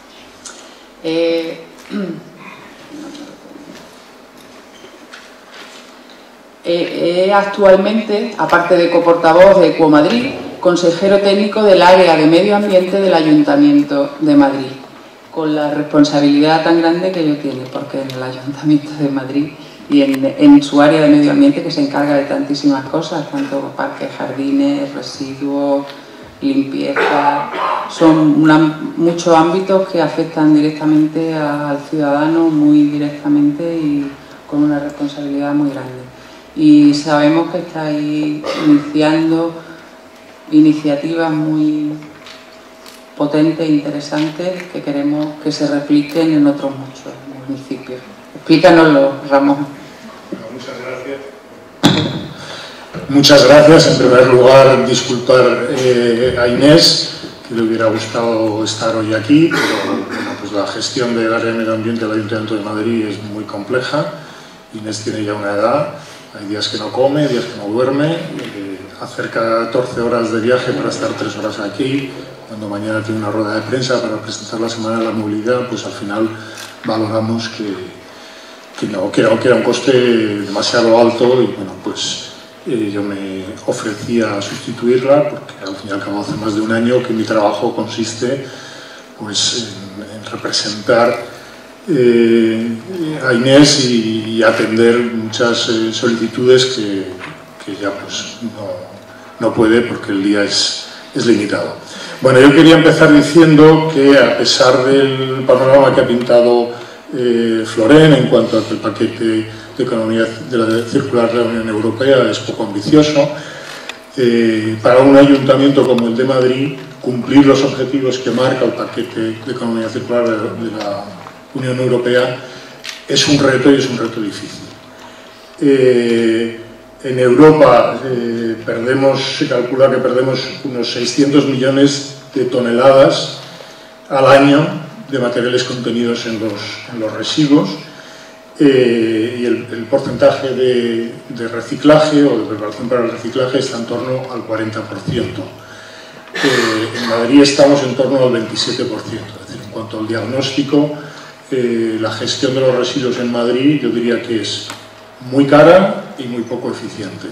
Actualmente, aparte de coportavoz de Ecomadrid, consejero técnico del área de medio ambiente del Ayuntamiento de Madrid, con la responsabilidad tan grande que ello tiene, porque en el Ayuntamiento de Madrid y en su área de medio ambiente, que se encarga de tantísimas cosas, tanto parques, jardines, residuos, limpieza, son muchos ámbitos que afectan directamente al ciudadano, muy directamente y con una responsabilidad muy grande. Y sabemos que estáis iniciando iniciativas muy potentes e interesantes que queremos que se repliquen en otros muchos municipios. Explícanoslo, Ramón. Muchas gracias. Muchas gracias. En primer lugar, disculpar a Inés, que le hubiera gustado estar hoy aquí, pero bueno, pues la gestión del área de medio ambiente del Ayuntamiento de Madrid es muy compleja. Inés tiene ya una edad, hay días que no come, días que no duerme, hacer 14 horas de viaje para estar 3 horas aquí, cuando mañana tiene una rueda de prensa para presentar la Semana de la Movilidad, pues al final valoramos que era un coste demasiado alto y bueno, pues yo me ofrecía a sustituirla porque al fin y al cabo hace más de un año que mi trabajo consiste pues en representar a Inés y atender muchas solicitudes que ya pues no puede porque el día es limitado. Bueno, yo quería empezar diciendo que a pesar del panorama que ha pintado Florent en cuanto a que el paquete de economía circular de la Unión Europea es poco ambicioso, para un ayuntamiento como el de Madrid cumplir los objetivos que marca el paquete de economía circular de la Unión Europea es un reto y es un reto difícil. En Europa se calcula que perdemos unos 600 millones de toneladas al año de materiales contenidos en los residuos y el porcentaje de reciclaje o de preparación para el reciclaje está en torno al 40%. En Madrid estamos en torno al 27%, es decir, en cuanto al diagnóstico, la gestión de los residuos en Madrid yo diría que es muy cara y muy poco eficiente.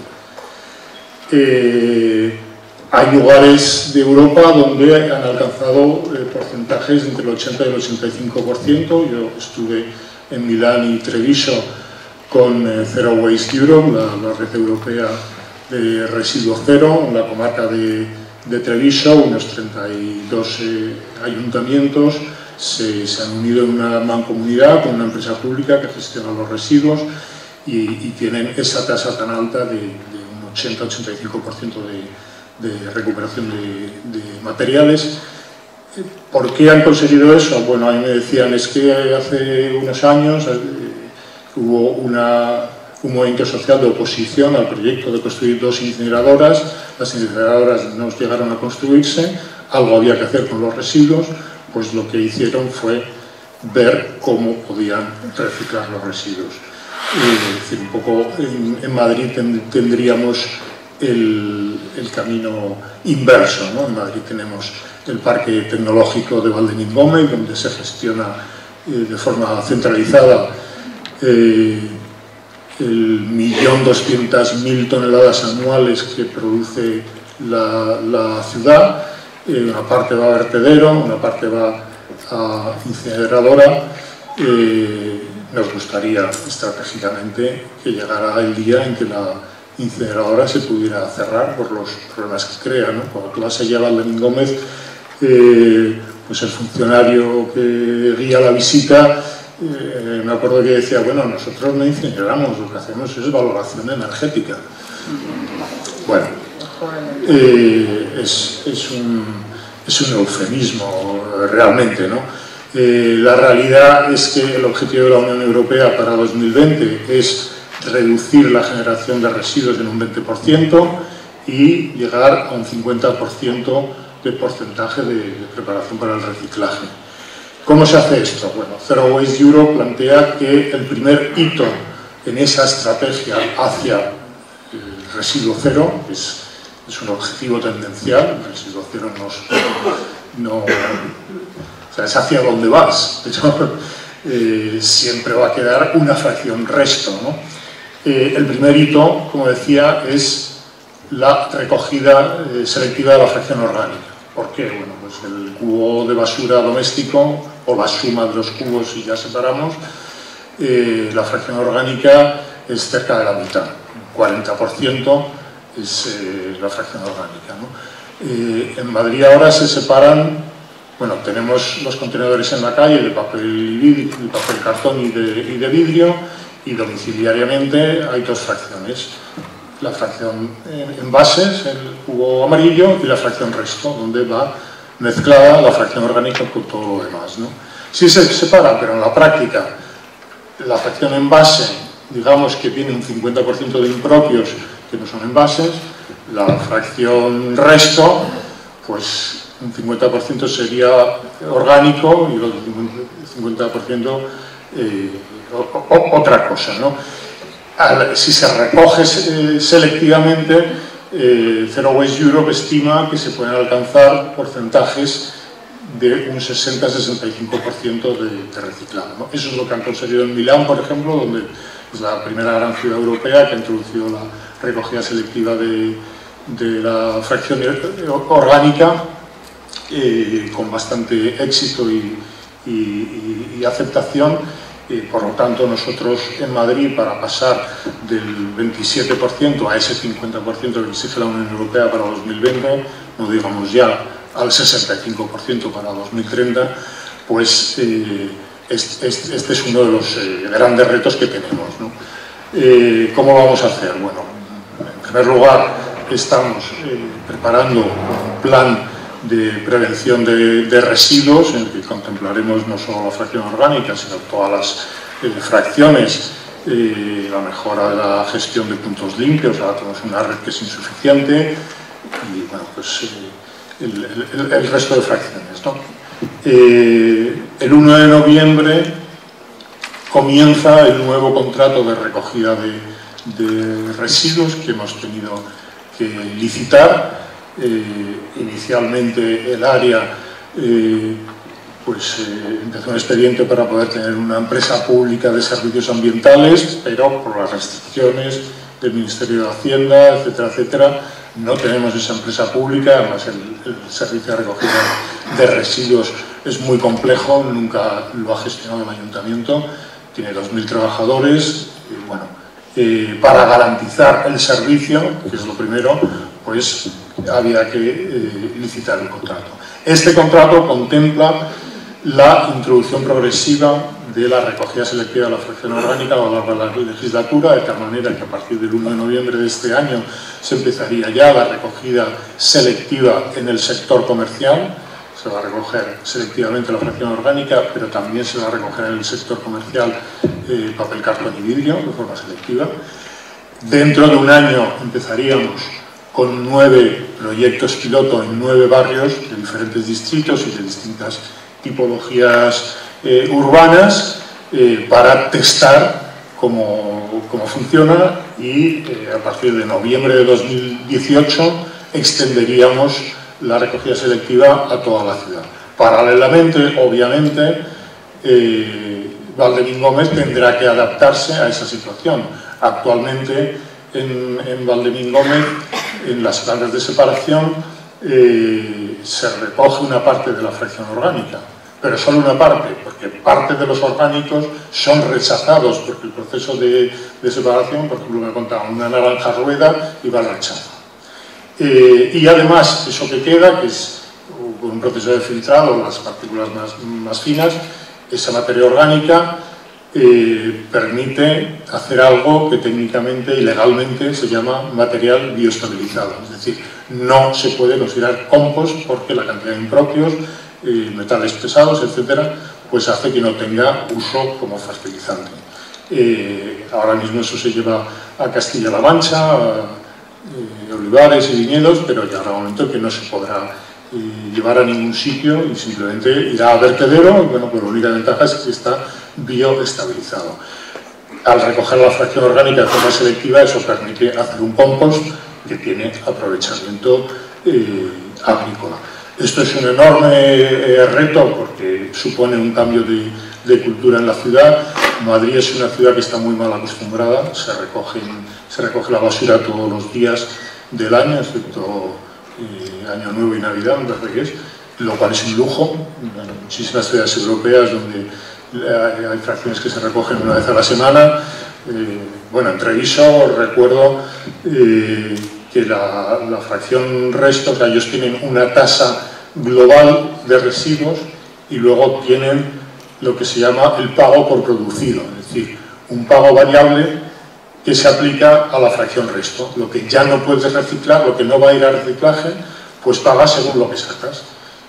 Hay lugares de Europa donde han alcanzado porcentajes entre el 80 y el 85%. Yo estuve en Milán y Treviso con Zero Waste Europe, la red europea de residuo cero, en la comarca de Treviso. Unos 32 ayuntamientos se han unido en una mancomunidad con una empresa pública que gestiona los residuos y tienen esa tasa tan alta de un 80-85% de recuperación de materiales. ¿Por qué han conseguido eso? Bueno, a mí me decían, es que hace unos años hubo un movimiento social de oposición al proyecto de construir 2 incineradoras. Las incineradoras no llegaron a construirse, algo había que hacer con los residuos, pues lo que hicieron fue ver cómo podían reciclar los residuos. Es decir, un poco en Madrid tendríamos el camino inverso, ¿no? En Madrid tenemos el Parque Tecnológico de Valdemín Gómez, donde se gestiona de forma centralizada 1.200.000 toneladas anuales que produce la ciudad. Una parte va a vertedero, una parte va a incineradora. Nos gustaría estratégicamente que llegara el día en que la incineradora se pudiera cerrar por los problemas que crea, ¿no? Cuando tú vas allá a Valdemín Gómez, pues el funcionario que guía la visita, me acuerdo que decía, bueno, nosotros no incineramos, lo que hacemos es valoración energética. Bueno, es un eufemismo realmente, ¿no? La realidad es que el objetivo de la Unión Europea para 2020 es reducir la generación de residuos en un 20% y llegar a un 50% de porcentaje de preparación para el reciclaje. ¿Cómo se hace esto? Bueno, Zero Waste Europe plantea que el primer hito en esa estrategia hacia el residuo cero es un objetivo tendencial. El residuo cero o sea, es hacia dónde vas, pero siempre va a quedar una fracción resto, ¿no? El primer hito, como decía, es la recogida selectiva de la fracción orgánica. ¿Por qué? Bueno, pues el cubo de basura doméstico, o la suma de los cubos si ya separamos, la fracción orgánica es cerca de la mitad, 40% es la fracción orgánica, ¿no? En Madrid ahora se separan, bueno, tenemos los contenedores en la calle de papel cartón y de vidrio, y domiciliariamente hay 2 fracciones. La fracción envases, el cubo amarillo, y la fracción resto, donde va mezclada la fracción orgánica con todo lo demás, ¿no? Sí se separa, pero en la práctica la fracción envase, digamos que tiene un 50% de impropios que no son envases, la fracción resto, pues un 50% sería orgánico y el otro 50% otra cosa, ¿no? Si se recoge selectivamente, Zero Waste Europe estima que se pueden alcanzar porcentajes de un 60-65% de reciclado, ¿no? Eso es lo que han conseguido en Milán, por ejemplo, donde es la primera gran ciudad europea que ha introducido la recogida selectiva de la fracción orgánica con bastante éxito y aceptación. Por lo tanto, nosotros en Madrid, para pasar del 27% a ese 50% que exige la Unión Europea para 2020, no digamos ya al 65% para 2030, pues este es uno de los grandes retos que tenemos, ¿no? ¿Cómo lo vamos a hacer? Bueno, en primer lugar, estamos preparando un plan de prevención de residuos en el que contemplaremos no solo la fracción orgánica, sino todas las fracciones, la mejora de la gestión de puntos limpios. Ahora tenemos una red que es insuficiente y, bueno, pues el resto de fracciones, ¿no? El 1 de noviembre comienza el nuevo contrato de recogida de residuos que hemos tenido que licitar. Inicialmente el área empezó un expediente para poder tener una empresa pública de servicios ambientales, pero por las restricciones del Ministerio de Hacienda, etcétera, etcétera, no tenemos esa empresa pública. Además el servicio de recogida de residuos es muy complejo, nunca lo ha gestionado el Ayuntamiento, tiene 2.000 trabajadores, para garantizar el servicio, que es lo primero, pues había que licitar el contrato. Este contrato contempla la introducción progresiva de la recogida selectiva de la fracción orgánica a lo largo de la legislatura, de tal manera que a partir del 1 de noviembre de este año se empezaría ya la recogida selectiva en el sector comercial. Se va a recoger selectivamente la fracción orgánica, pero también se va a recoger en el sector comercial papel, cartón y vidrio de forma selectiva. Dentro de un año empezaríamos con 9 proyectos piloto en 9 barrios de diferentes distritos y de distintas tipologías urbanas para testar cómo funciona, y a partir de noviembre de 2018 extenderíamos la recogida selectiva a toda la ciudad. Paralelamente, obviamente, Valdemín-Gómez tendrá que adaptarse a esa situación. Actualmente en Valdemín-Gómez, en las plantas de separación, se recoge una parte de la fracción orgánica, pero solo una parte, porque parte de los orgánicos son rechazados porque el proceso de separación, por ejemplo, me contaban una naranja rueda y va al rechazo. Y además, eso que queda, que es un proceso de filtrado, las partículas más finas, esa materia orgánica permite hacer algo que técnicamente y legalmente se llama material bioestabilizado. Es decir, no se puede considerar compost porque la cantidad de impropios, metales pesados, etcétera, pues hace que no tenga uso como fertilizante. Ahora mismo eso se lleva a Castilla-La Mancha, olivares y viñedos, pero llegará un momento que no se podrá llevar a ningún sitio y simplemente irá a vertedero. Bueno, pues la única ventaja es que está bioestabilizado. Al recoger la fracción orgánica de forma selectiva, eso permite hacer un compost que tiene aprovechamiento agrícola. Esto es un enorme reto porque supone un cambio de cultura en la ciudad. Madrid es una ciudad que está muy mal acostumbrada, se recoge la basura todos los días del año, excepto Año Nuevo y Navidad, me parece que es, lo cual es un lujo. En muchísimas ciudades europeas donde hay fracciones que se recogen una vez a la semana. Bueno, en Treviso recuerdo que la fracción resto, o sea, ellos tienen una tasa global de residuos y luego tienen lo que se llama el pago por producido, es decir, un pago variable que se aplica a la fracción resto. Lo que ya no puedes reciclar, lo que no va a ir a reciclaje, pues pagas según lo que sacas.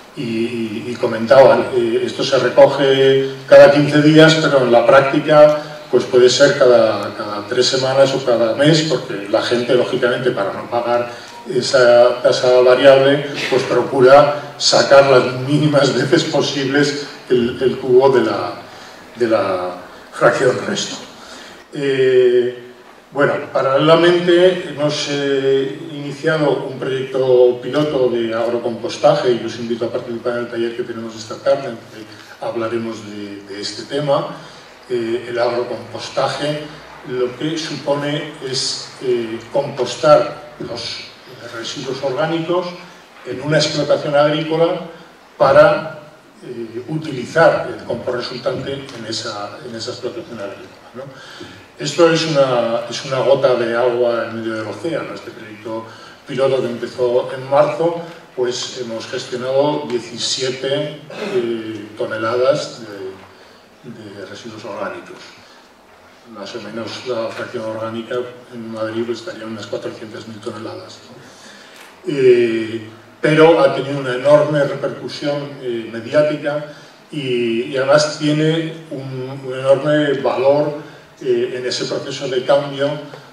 Y comentaban, esto se recoge cada 15 días, pero en la práctica pues puede ser cada 3 semanas o cada mes, porque la gente, lógicamente, para no pagar esa tasa variable, pues procura sacar las mínimas veces posibles el cubo de la fracción resto. Bueno, paralelamente hemos iniciado un proyecto piloto de agrocompostaje y os invito a participar en el taller que tenemos esta tarde, en que hablaremos de este tema. El agrocompostaje lo que supone es compostar los residuos orgánicos en una explotación agrícola para utilizar el compost resultante en esa explotación agrícola, ¿no? Esto es una gota de agua en medio del océano. Este proyecto piloto que empezó en marzo, pues hemos gestionado 17 toneladas de residuos orgánicos. Más o menos la fracción orgánica en Madrid pues, estaría en unas 400.000 toneladas, ¿no? Pero ha tenido una enorme repercusión mediática y además tiene un enorme valor en ese proceso de cambio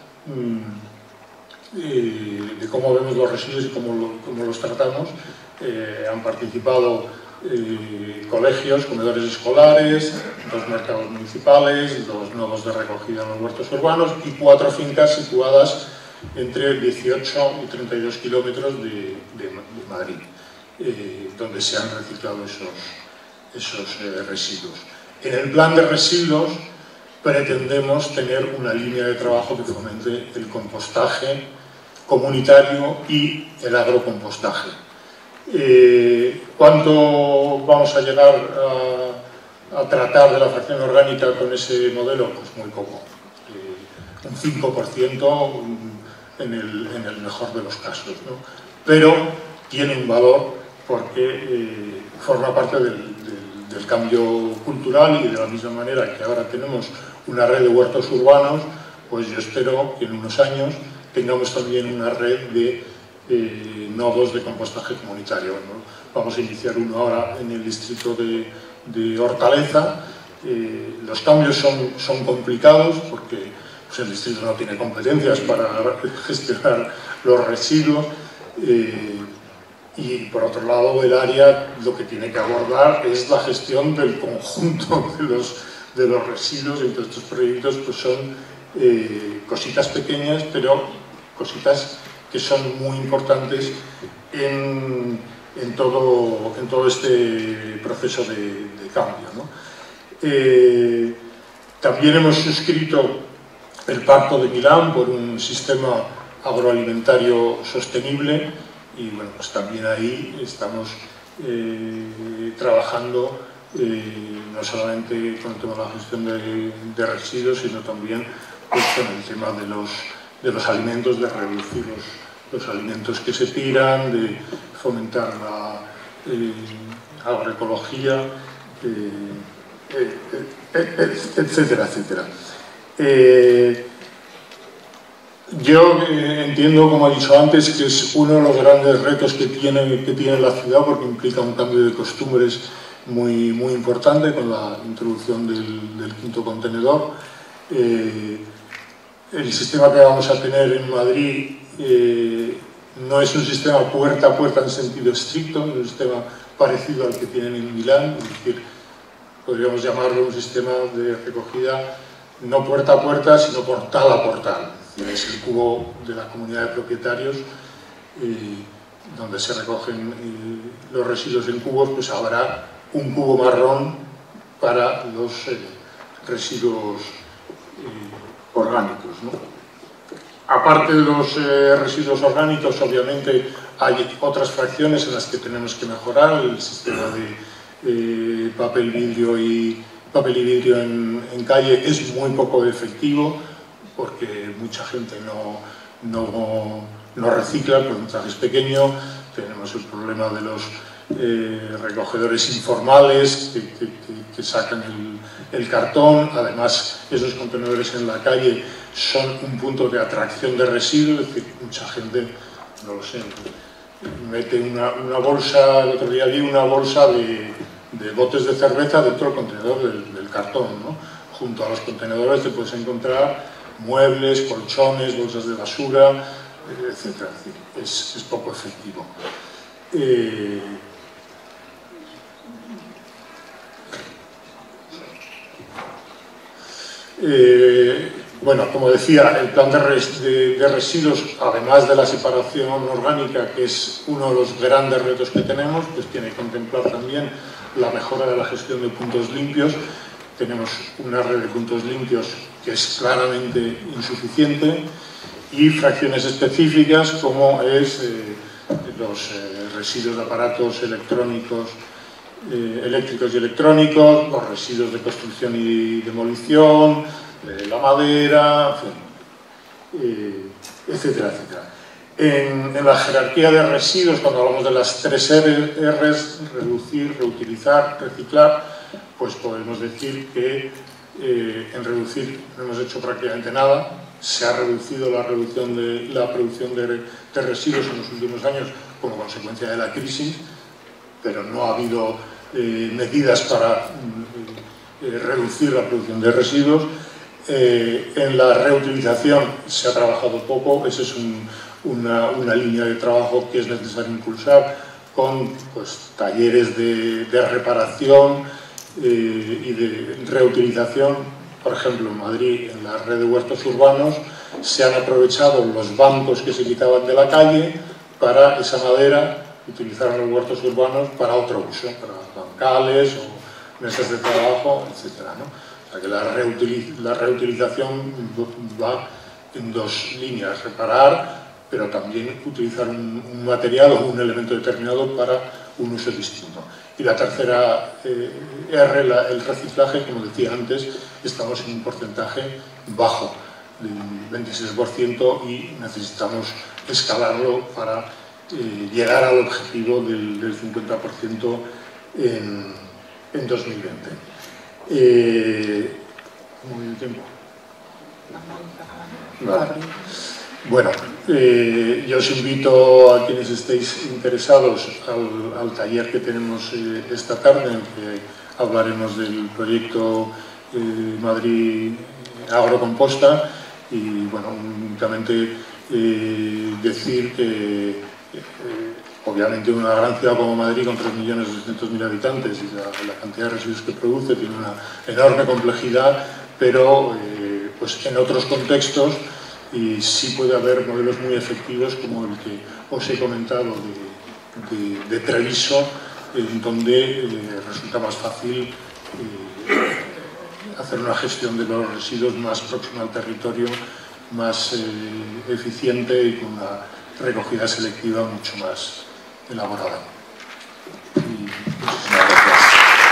de cómo vemos los residuos y cómo los tratamos. Han participado colegios, comedores escolares, 2 mercados municipales, 2 nodos de recogida en los huertos urbanos y 4 fincas situadas entre 18 y 32 kilómetros de Madrid, donde se han reciclado esos residuos. En el plan de residuos pretendemos tener una línea de trabajo que fomente el compostaje comunitario y el agrocompostaje. ¿Cuánto vamos a llegar a tratar de la fracción orgánica con ese modelo? Pues muy poco. Un 5% en el mejor de los casos, ¿no? Pero tiene un valor porque forma parte del cambio cultural y de la misma manera que ahora tenemos una red de huertos urbanos, pues yo espero que en unos años tengamos también una red de nodos de compostaje comunitario, ¿no? Vamos a iniciar uno ahora en el distrito de Hortaleza. Los cambios son complicados porque pues, el distrito no tiene competencias para gestionar los residuos y por otro lado el área lo que tiene que abordar es la gestión del conjunto de los residuos. Entonces estos proyectos pues, son cositas pequeñas pero cositas que son muy importantes en todo este proceso de cambio, ¿no? También hemos suscrito el Pacto de Milán por un sistema agroalimentario sostenible y bueno, pues también ahí estamos trabajando no solamente con el tema de la gestión de residuos, sino también pues, con el tema de los alimentos, de reducir los alimentos que se tiran, de fomentar la agroecología, etcétera, etcétera. Yo entiendo, como he dicho antes, que es uno de los grandes retos que tiene la ciudad porque implica un cambio de costumbres muy importante con la introducción del quinto contenedor. El sistema que vamos a tener en Madrid no es un sistema puerta a puerta en sentido estricto, es un sistema parecido al que tienen en Milán, es decir, podríamos llamarlo un sistema de recogida no puerta a puerta, sino portal a portal. Es el cubo de la comunidad de propietarios donde se recogen los residuos en cubos, pues habrá un cubo marrón para los residuos orgánicos, ¿no? Aparte de los residuos orgánicos, obviamente hay otras fracciones en las que tenemos que mejorar. El sistema de papel y vidrio en calle es muy poco efectivo porque mucha gente no recicla, el porcentaje es pequeño. Tenemos el problema de los recogedores informales que sacan el cartón. Además, esos contenedores en la calle son un punto de atracción de residuos, es decir, mucha gente, no lo sé, mete una bolsa, el otro día vi una bolsa de botes de cerveza dentro del contenedor del cartón, ¿no? Junto a los contenedores te puedes encontrar muebles, colchones, bolsas de basura, etc. Es poco efectivo. Bueno, como decía, el plan de residuos, además de la separación orgánica, que es uno de los grandes retos que tenemos, pues tiene que contemplar también la mejora de la gestión de puntos limpios. Tenemos una red de puntos limpios que es claramente insuficiente y fracciones específicas como es los residuos de aparatos eléctricos y electrónicos, los residuos de construcción y demolición, la madera, en fin, etcétera, etcétera. En la jerarquía de residuos, cuando hablamos de las 3 R's, reducir, reutilizar, reciclar, pues podemos decir que en reducir no hemos hecho prácticamente nada. Se ha reducido la producción de residuos en los últimos años como consecuencia de la crisis, pero no ha habido medidas para reducir la producción de residuos. En la reutilización se ha trabajado poco, esa es una línea de trabajo que es necesario impulsar con pues, talleres de reparación y de reutilización. Por ejemplo, en Madrid, en la red de huertos urbanos, se han aprovechado los bancos que se quitaban de la calle para esa madera, utilizar en los huertos urbanos para otro uso, para bancales o mesas de trabajo, etc., ¿no? O sea que la reutilización va en 2 líneas, reparar, pero también utilizar un material o un elemento determinado para un uso distinto. Y la tercera R, el reciclaje, como decía antes, estamos en un porcentaje bajo, del 26%, y necesitamos escalarlo para llegar al objetivo del 50% en 2020. ¿Cómo voy de tiempo? Vale. Bueno, yo os invito a quienes estéis interesados al taller que tenemos esta tarde, en que hablaremos del proyecto Madrid Agrocomposta. Y bueno, únicamente decir que obviamente una gran ciudad como Madrid, con 3.200.000 habitantes, y la cantidad de residuos que produce tiene una enorme complejidad, pero pues en otros contextos y sí puede haber modelos muy efectivos como el que os he comentado de Treviso, en donde resulta más fácil hacer una gestión de los residuos más próxima al territorio, más eficiente y con una recogida selectiva mucho más elaborada. Y muchísimas gracias.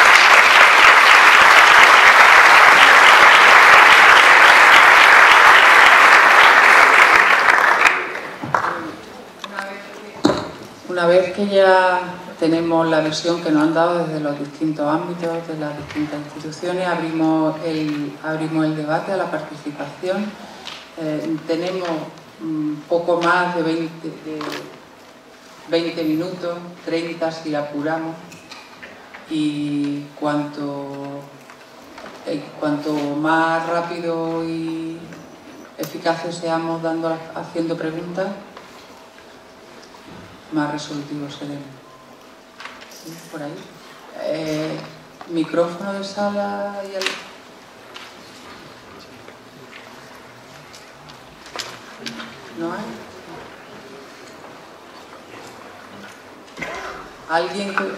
Una vez que ya tenemos la versión que nos han dado desde los distintos ámbitos, de las distintas instituciones, abrimos el debate a la participación. Tenemos poco más de 20 minutos, 30 si apuramos, y cuanto más rápido y eficaces seamos haciendo preguntas, más resolutivos seremos. ¿Sí? Por ahí. Micrófono de sala y ¿No hay? ¿Alguien que...?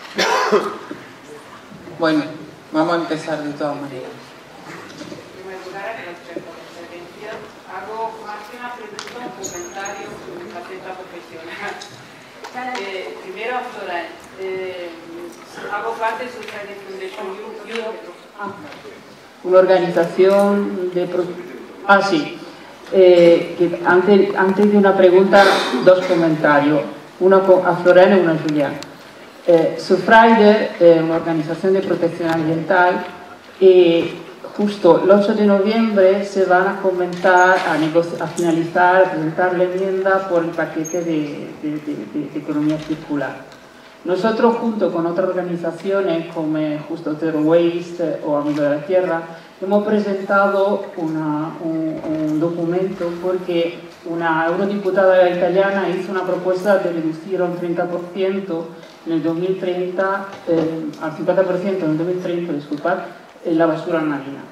Bueno, vamos a empezar de todas maneras. En primer lugar, respecto a la intervención, hago más que una pregunta, un comentario sobre mi faceta profesional. Primero, Florán, hago parte de Society Foundation Europe. Una organización de... sí. Que antes de una pregunta, 2 comentarios, uno a Florena y uno a Julián. Surfrider è un'organizzazione di protezione ambientale e justo el 8 de noviembre se van a comentar, a finalizar, a presentar la enmienda por el paquete de economía circular. Nosotros, junto con otras organizaciones como justo Zero Waste o Amigo de la Tierra, hemos presentado un documento porque una eurodiputada italiana hizo una propuesta de reducir un 30% en el 2030, al 50% en el 2030, disculpad, la basura marina.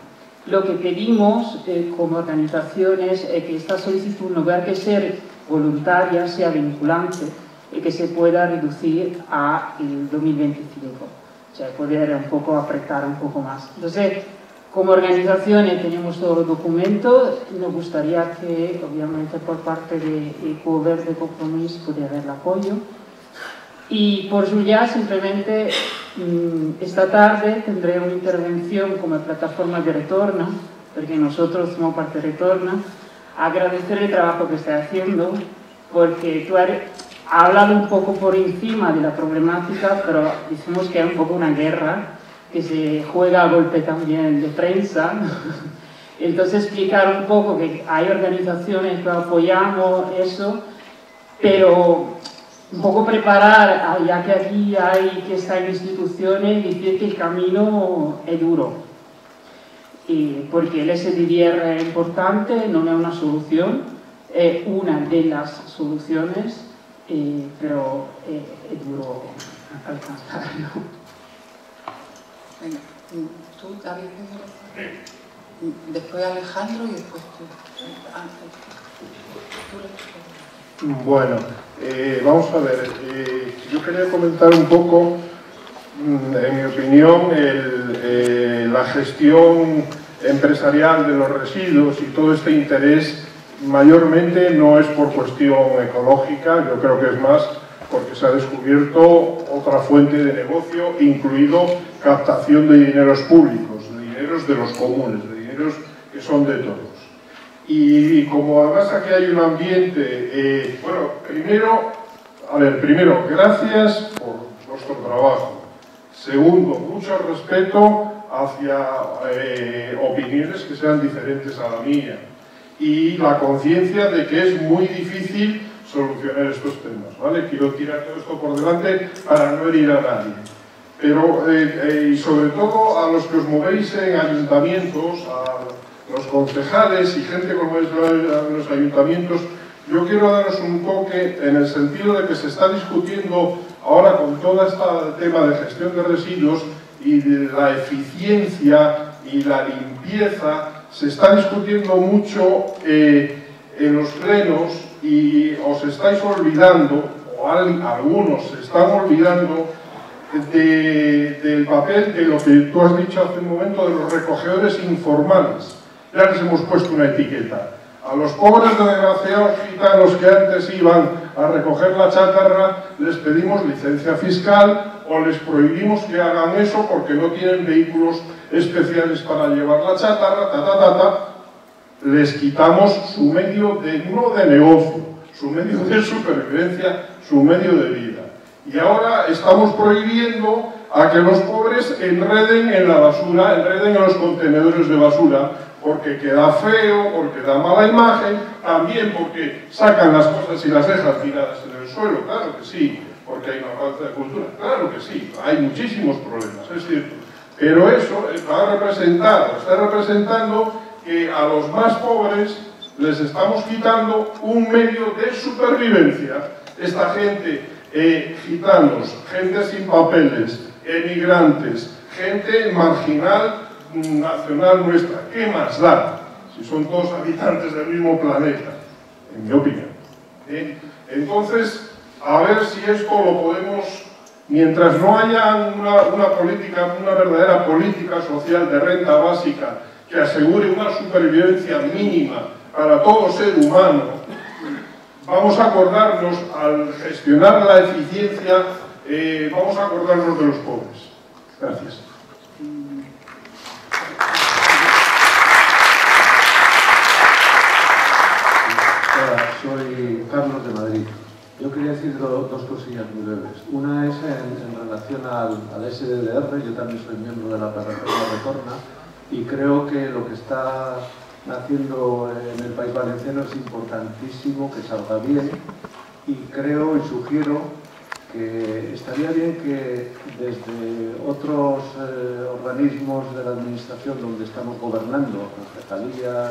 Lo que pedimos como organizaciones es que esta solicitud, en lugar de ser voluntaria, sea vinculante y que se pueda reducir a el 2025. O sea, poder un poco apretar un poco más. Entonces, como organizaciones tenemos todos los documentos, nos gustaría que, obviamente, por parte de Equo Verde Compromís pudiera haber el apoyo. Y por Julià, simplemente, esta tarde tendré una intervención como plataforma de Retorna, porque nosotros somos parte de Retorna, agradecer el trabajo que está haciendo, porque tú has hablado un poco por encima de la problemática, pero decimos que es un poco una guerra, que se juega a golpe también de prensa. Entonces explicar un poco que hay organizaciones que apoyamos eso, pero un poco preparar, ya que aquí hay que estar en instituciones, decir que el camino es duro. Porque el SDDR es importante, no es una solución, es una de las soluciones, pero es duro alcanzarlo. Venga, tú, David, después Alejandro y después tú. Bueno, vamos a ver, yo quería comentar un poco, en mi opinión, la gestión empresarial de los residuos y todo este interés mayormente no es por cuestión ecológica, yo creo que es más porque se ha descubierto otra fuente de negocio, incluido captación de dineros públicos, de dineros de los comunes, de dineros que son de todos. Y como además aquí hay un ambiente, bueno, primero, gracias por vuestro trabajo. Segundo, mucho respeto hacia opiniones que sean diferentes a la mía. Y la conciencia de que es muy difícil solucionar estos temas, ¿vale? Quiero tirar todo esto por delante para no herir a nadie. Pero, y sobre todo a los que os movéis en ayuntamientos, a los concejales y gente como es en los ayuntamientos, yo quiero daros un toque en el sentido de que se está discutiendo ahora con todo este tema de gestión de residuos y de la eficiencia y la limpieza, se está discutiendo mucho en los plenos y os estáis olvidando, o algunos se están olvidando, del papel de lo que tú has dicho hace un momento de los recogedores informales. Ya les hemos puesto una etiqueta. A los pobres desgraciados gitanos que antes iban a recoger la chatarra les pedimos licencia fiscal o les prohibimos que hagan eso porque no tienen vehículos especiales para llevar la chatarra, les quitamos su medio no de negocio, su medio de supervivencia, su medio de vida. Y ahora estamos prohibiendo a que los pobres enreden en la basura, enreden en los contenedores de basura, porque queda feo, porque da mala imagen, también porque sacan las cosas y las dejan tiradas en el suelo, claro que sí, porque hay una falta de cultura, claro que sí, hay muchísimos problemas, es cierto. Pero eso está representando que a los más pobres les estamos quitando un medio de supervivencia. Esta gente, gitanos, gente sin papeles, emigrantes, gente marginal nacional nuestra, ¿qué más da? Si son todos habitantes del mismo planeta, en mi opinión. Entonces, a ver si esto lo podemos, mientras no haya una verdadera política social de renta básica que asegure una supervivencia mínima para todo ser humano, vamos a acordarnos, al gestionar la eficiencia, vamos a acordarnos de los pobres. Gracias. Hola, soy Carlos de Madrid. Yo quería decir dos cosillas muy breves. Una es en relación al SDDR. Yo también soy miembro de la plataforma Retorna y creo que lo que está haciendo en el País Valenciano es importantísimo que salga bien, y creo y sugiero que estaría bien que desde otros organismos de la administración donde estamos gobernando, concejalías,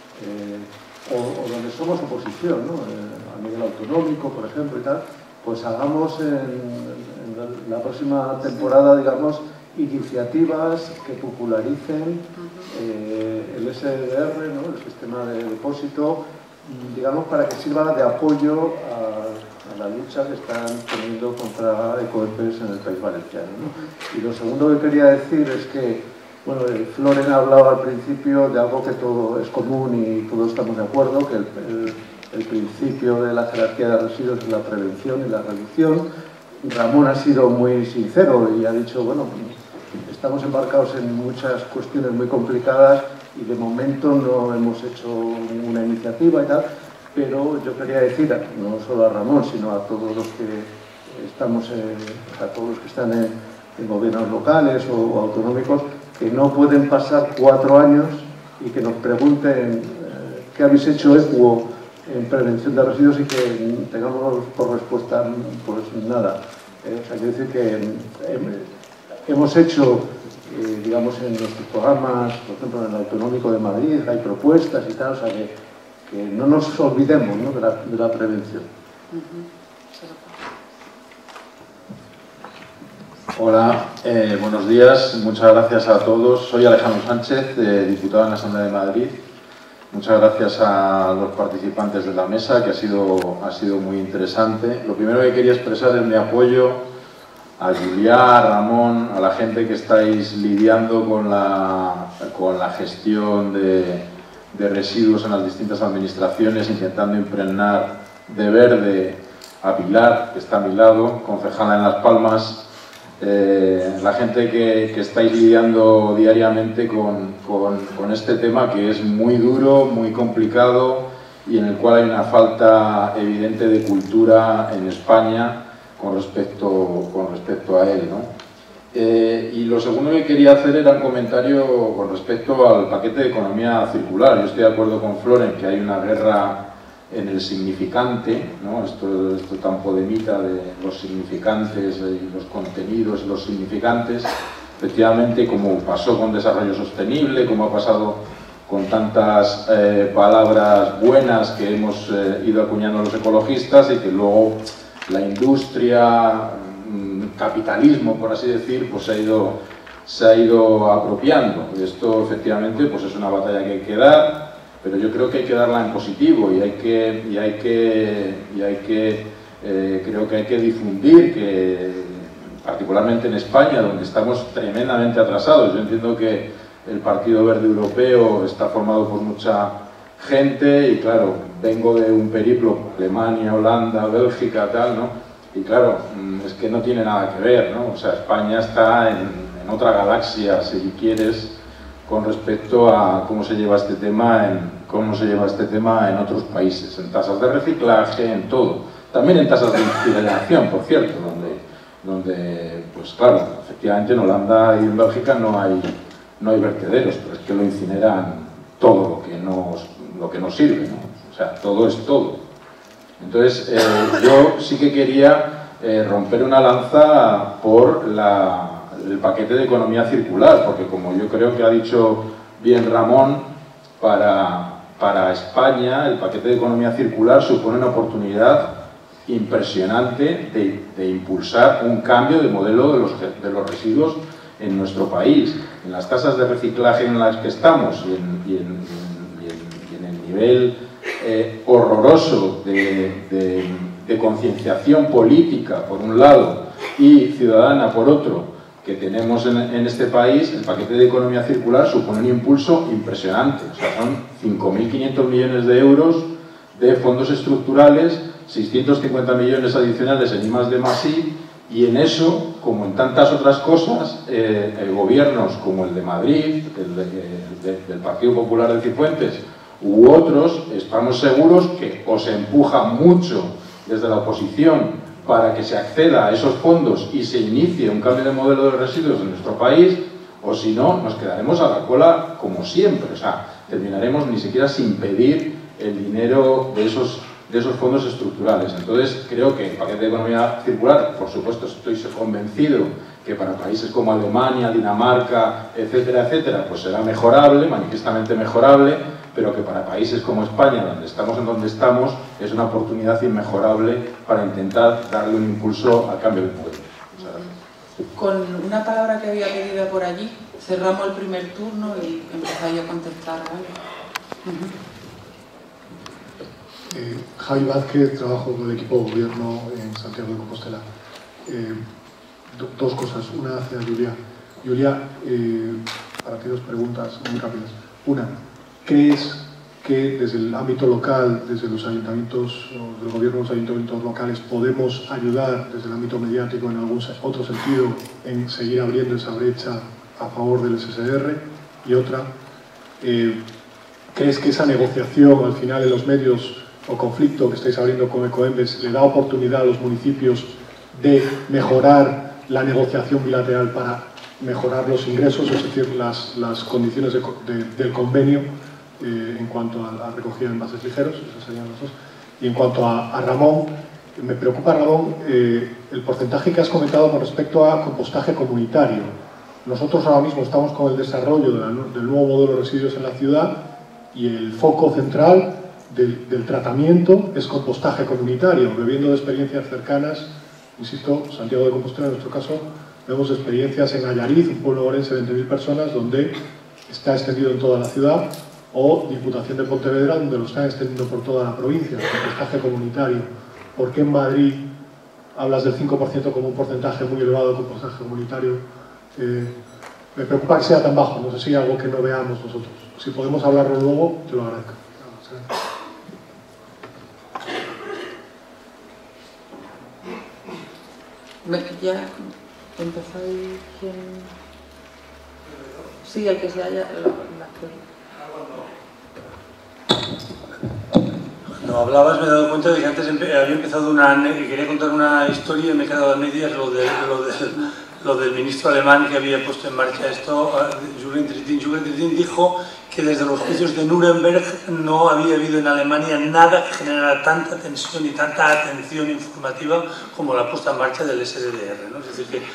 o donde somos oposición, ¿no? A nivel autonómico, por ejemplo, y tal, pues hagamos en la próxima temporada, digamos, iniciativas que popularicen el SDR, ¿no? El sistema de depósito, digamos, para que sirva de apoyo a la lucha que están teniendo contra Ecoembes en el País Valenciano, ¿no? Y lo segundo que quería decir es que, bueno, Floren ha hablado al principio de algo que todo es común y todos estamos de acuerdo, que el principio de la jerarquía de residuos es la prevención y la reducción. Ramón ha sido muy sincero y ha dicho, bueno, estamos embarcados en muchas cuestiones muy complicadas y de momento no hemos hecho ninguna iniciativa y tal, pero yo quería decir, no solo a Ramón, sino a todos los que estamos, a todos los que están en gobiernos locales o autonómicos, que no pueden pasar 4 años y que nos pregunten qué habéis hecho ECUO en prevención de residuos y que tengamos por respuesta pues nada. O sea, quiero decir que hemos hecho, digamos, en nuestros programas, por ejemplo, en el Autonómico de Madrid, hay propuestas y tal, o sea, que no nos olvidemos, ¿no?, de la prevención. Hola, buenos días, muchas gracias a todos. Soy Alejandro Sánchez, diputado en la Asamblea de Madrid. Muchas gracias a los participantes de la mesa, que ha sido muy interesante. Lo primero que quería expresar es mi apoyo a Julià, a Ramón, a la gente que estáis lidiando con la gestión de residuos en las distintas administraciones, intentando impregnar de verde a Pilar, que está a mi lado, concejala en Las Palmas, la gente que estáis lidiando diariamente con este tema, que es muy duro, muy complicado y en el cual hay una falta evidente de cultura en España con respecto a él, ¿no? Y lo segundo que quería hacer era un comentario con respecto al paquete de economía circular. Yo estoy de acuerdo con Floren que hay una guerra en el significante, ¿no? Esto tan podemita de los significantes y los contenidos, los significantes, efectivamente, como pasó con desarrollo sostenible, como ha pasado con tantas palabras buenas que hemos ido acuñando los ecologistas y que luego la industria, capitalismo, por así decir, pues se ha ido apropiando. Esto efectivamente pues es una batalla que hay que dar, pero yo creo que hay que darla en positivo y creo que hay que difundir que, particularmente en España, donde estamos tremendamente atrasados. Yo entiendo que el Partido Verde Europeo está formado por mucha gente y claro, vengo de un periplo, Alemania, Holanda, Bélgica, tal, ¿no? Y claro, es que no tiene nada que ver, ¿no? O sea, España está en otra galaxia, si quieres, con respecto a cómo se lleva este tema en otros países, en tasas de reciclaje, en todo. También en tasas de incineración, por cierto, donde pues claro, efectivamente en Holanda y en Bélgica no hay vertederos, pero es que lo incineran todo lo que no sirve, ¿no? O sea, todo es todo. Entonces, yo sí que quería romper una lanza por el paquete de economía circular, porque como yo creo que ha dicho bien Ramón, para España el paquete de economía circular supone una oportunidad impresionante de impulsar un cambio de modelo de los residuos en nuestro país. En las tasas de reciclaje en las que estamos y en el nivel horroroso de concienciación política por un lado y ciudadana por otro que tenemos en este país, el paquete de economía circular supone un impulso impresionante. O sea, son 5.500 millones de euros de fondos estructurales, 650 millones adicionales en I+D+I, y en eso, como en tantas otras cosas, gobiernos como el de Madrid, del Partido Popular de Cifuentes, u otros, estamos seguros que o se empuja mucho desde la oposición para que se acceda a esos fondos y se inicie un cambio de modelo de residuos en nuestro país, o si no, nos quedaremos a la cola como siempre. O sea, terminaremos ni siquiera sin pedir el dinero de esos fondos estructurales. Entonces, creo que el paquete de economía circular, por supuesto, estoy convencido que para países como Alemania, Dinamarca, etcétera, etcétera, pues será mejorable, manifiestamente mejorable, pero que para países como España, donde estamos en donde estamos, es una oportunidad inmejorable para intentar darle un impulso al cambio de modelo. Muchas gracias. Con una palabra que había pedido por allí, cerramos el primer turno y empezáis a contestar, ¿vale? Javi Vázquez, trabajo con el equipo de gobierno en Santiago de Compostela. Dos cosas, una hacia Julia. Julia, para ti dos preguntas muy rápidas. Una, ¿crees que desde el ámbito local, desde los ayuntamientos, o del gobierno de los ayuntamientos locales, podemos ayudar desde el ámbito mediático en algún otro sentido en seguir abriendo esa brecha a favor del SSR? Y otra, ¿crees que esa negociación al final en los medios o conflicto que estáis abriendo con Ecoembes le da oportunidad a los municipios de mejorar la negociación bilateral para mejorar los ingresos, es decir, las condiciones del convenio en cuanto a la recogida de envases ligeros? Esos serían los dos. Y en cuanto a Ramón, me preocupa, Ramón, el porcentaje que has comentado con respecto a compostaje comunitario. Nosotros ahora mismo estamos con el desarrollo del nuevo modelo de residuos en la ciudad y el foco central del tratamiento es compostaje comunitario, bebiendo de experiencias cercanas. Insisto, Santiago de Compostela, en nuestro caso, vemos experiencias en Allariz, un pueblo orense de 20.000 personas, donde está extendido en toda la ciudad, o Diputación de Pontevedra, donde lo están extendiendo por toda la provincia, el compostaje comunitario. ¿Por qué en Madrid hablas del 5% como un porcentaje muy elevado de compostaje comunitario? Me preocupa que sea tan bajo, no sé si es algo que no veamos nosotros. Si podemos hablarlo luego, te lo agradezco. Ya empezáis. Sí, el que se haya. Cuando hablabas me he dado cuenta de que antes había empezado que quería contar una historia y me he quedado a medias lo del ministro alemán que había puesto en marcha esto. Julian Trittin dijo que desde los juicios de Nuremberg no había habido en Alemania nada que generara tanta tensión y tanta atención informativa como la puesta en marcha del SDR, ¿no? Es decir que,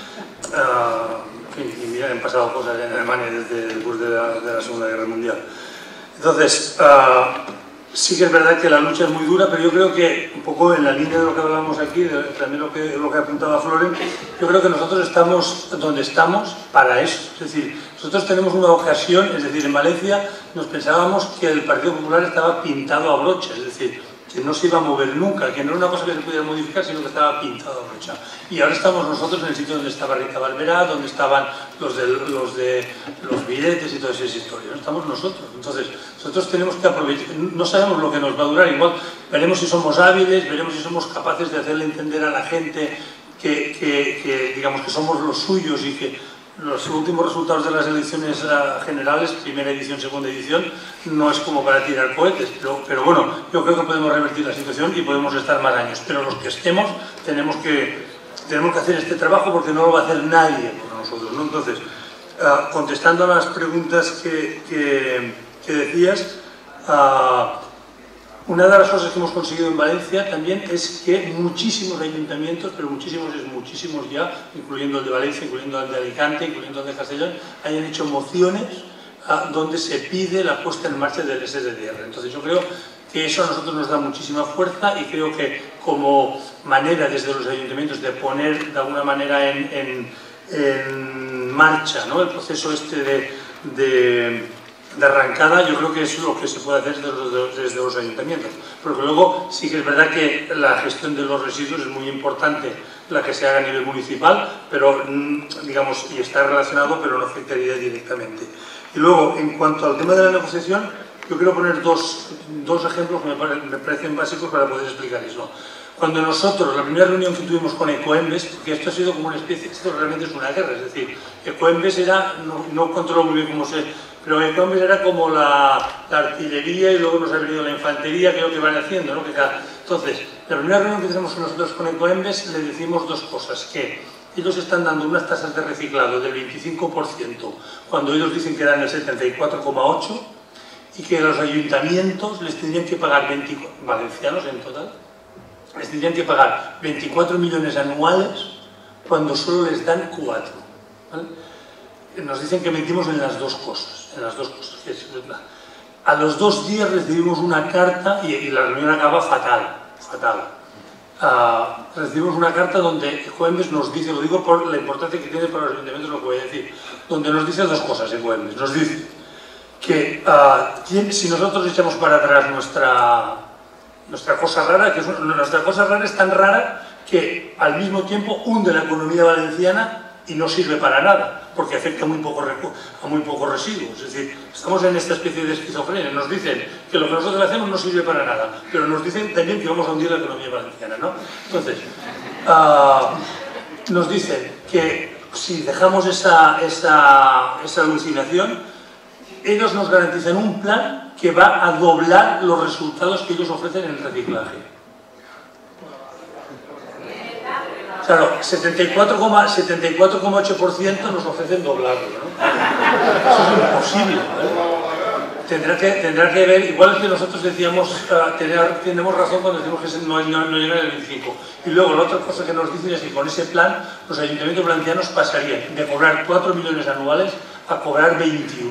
y mira, han pasado cosas en Alemania después de la Segunda Guerra Mundial. Entonces, sí que es verdad que la lucha es muy dura, pero yo creo que, un poco en la línea de lo que hablábamos aquí, también lo que apuntaba Floren, yo creo que nosotros estamos donde estamos para eso. Es decir, nosotros tenemos una ocasión, es decir, en Valencia nos pensábamos que el Partido Popular estaba pintado a brocha, es decir, que no se iba a mover nunca, que no era una cosa que se pudiera modificar, sino que estaba pintado a brocha. Y ahora estamos nosotros en el sitio donde estaba Rita Barberá, donde estaban los de los billetes y todas esas historias. ¿No? Estamos nosotros. Entonces, nosotros tenemos que aprovechar. No sabemos lo que nos va a durar. Igual veremos si somos hábiles, veremos si somos capaces de hacerle entender a la gente que digamos que somos los suyos y que los últimos resultados de las elecciones generales, primera edición, segunda edición, no es como para tirar cohetes, pero bueno, yo creo que podemos revertir la situación y podemos estar más años, pero los que estemos tenemos que hacer este trabajo porque no lo va a hacer nadie por nosotros, ¿no? Entonces, contestando a las preguntas que decías, una de las cosas que hemos conseguido en Valencia también es que muchísimos ayuntamientos, pero muchísimos ya, incluyendo el de Valencia, incluyendo el de Alicante, incluyendo el de Castellón, hayan hecho mociones donde se pide la puesta en marcha del SDR. Entonces yo creo que eso a nosotros nos da muchísima fuerza y creo que como manera desde los ayuntamientos de poner de alguna manera en marcha, ¿no?, el proceso este de arrancada, yo creo que es lo que se puede hacer desde los ayuntamientos. Porque luego sí que es verdad que la gestión de los residuos es muy importante, la que se haga a nivel municipal, pero digamos, y está relacionado, pero no afectaría directamente. Y luego, en cuanto al tema de la negociación, yo quiero poner dos ejemplos que me parecen básicos para poder explicar eso. Cuando nosotros, la primera reunión que tuvimos con Ecoembes, porque esto ha sido como una especie, esto realmente es una guerra, es decir, Ecoembes era, no controlo muy bien cómo pero Ecoembes era como la artillería y luego nos ha venido la infantería, que es lo que van haciendo, ¿no? Entonces, la primera reunión que tenemos nosotros con Ecoembes le decimos dos cosas, que ellos están dando unas tasas de reciclado del 25%, cuando ellos dicen que dan el 74,8%, y que los ayuntamientos les tendrían que pagar, valencianos en total, les tendrían que pagar 24 millones anuales cuando solo les dan 4. ¿Vale? Nos dicen que mentimos en las dos cosas. A los 2 días recibimos una carta y la reunión acaba fatal. recibimos una carta donde Ecoembes nos dice, lo digo por la importancia que tiene para los ayuntamientos lo que voy a decir, donde nos dice dos cosas Ecoembes. Nos dice que si nosotros echamos para atrás nuestra cosa rara, que nuestra cosa rara es tan rara que al mismo tiempo hunde la economía valenciana y no sirve para nada, porque afecta a muy pocos residuos. Es decir, estamos en esta especie de esquizofrenia. Nos dicen que lo que nosotros hacemos no sirve para nada, pero nos dicen también que vamos a hundir la economía valenciana, ¿no? Entonces, nos dicen que si dejamos esa alucinación, ellos nos garantizan un plan que va a doblar los resultados que ellos ofrecen en el reciclaje. Claro, 74,8% nos ofrecen doblarlo, ¿no? Eso es imposible, ¿vale? Tendrá que ver, igual que nosotros decíamos, tenemos razón cuando decimos que no llega al 25. Y luego la otra cosa que nos dicen es que con ese plan los ayuntamientos valencianos pasarían de cobrar 4 millones anuales a cobrar 21.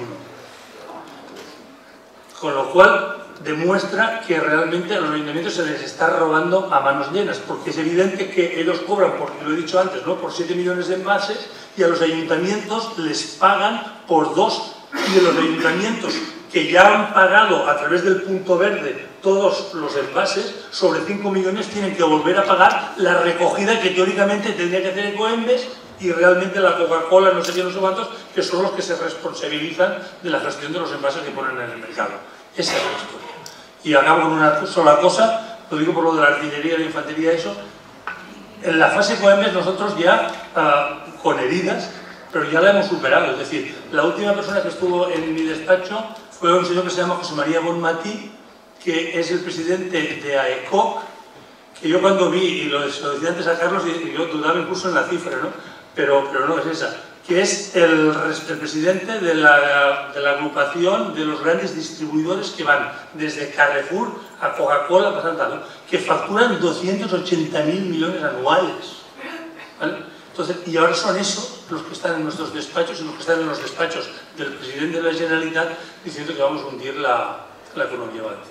Con lo cual demuestra que realmente a los ayuntamientos se les está robando a manos llenas, porque es evidente que ellos cobran, porque lo he dicho antes, ¿no?, por 7 millones de envases, y a los ayuntamientos les pagan por 2, y de los ayuntamientos que ya han pagado a través del punto verde todos los envases, sobre 5 millones tienen que volver a pagar la recogida que teóricamente tendría que hacer Ecoembes, y realmente la Coca-Cola, no sé qué, no sé cuántos, que son los que se responsabilizan de la gestión de los envases que ponen en el mercado. Esa es la historia. Y acabo con una sola cosa, lo digo por lo de la artillería, la infantería, eso. En la fase Ecoembes nosotros ya, con heridas, pero ya la hemos superado. Es decir, la última persona que estuvo en mi despacho fue un señor que se llama José María Bonmatí, que es el presidente de AECOC, que yo cuando vi, y lo decía antes a Carlos, y yo dudaba incluso en la cifra, ¿no? Pero no es esa, que es el presidente de la agrupación de los grandes distribuidores que van desde Carrefour a Coca-Cola, que facturan 280.000 millones anuales, ¿vale? Entonces, y ahora son esos los que están en nuestros despachos y los que están en los despachos del presidente de la Generalitat diciendo que vamos a hundir la economía valenciana.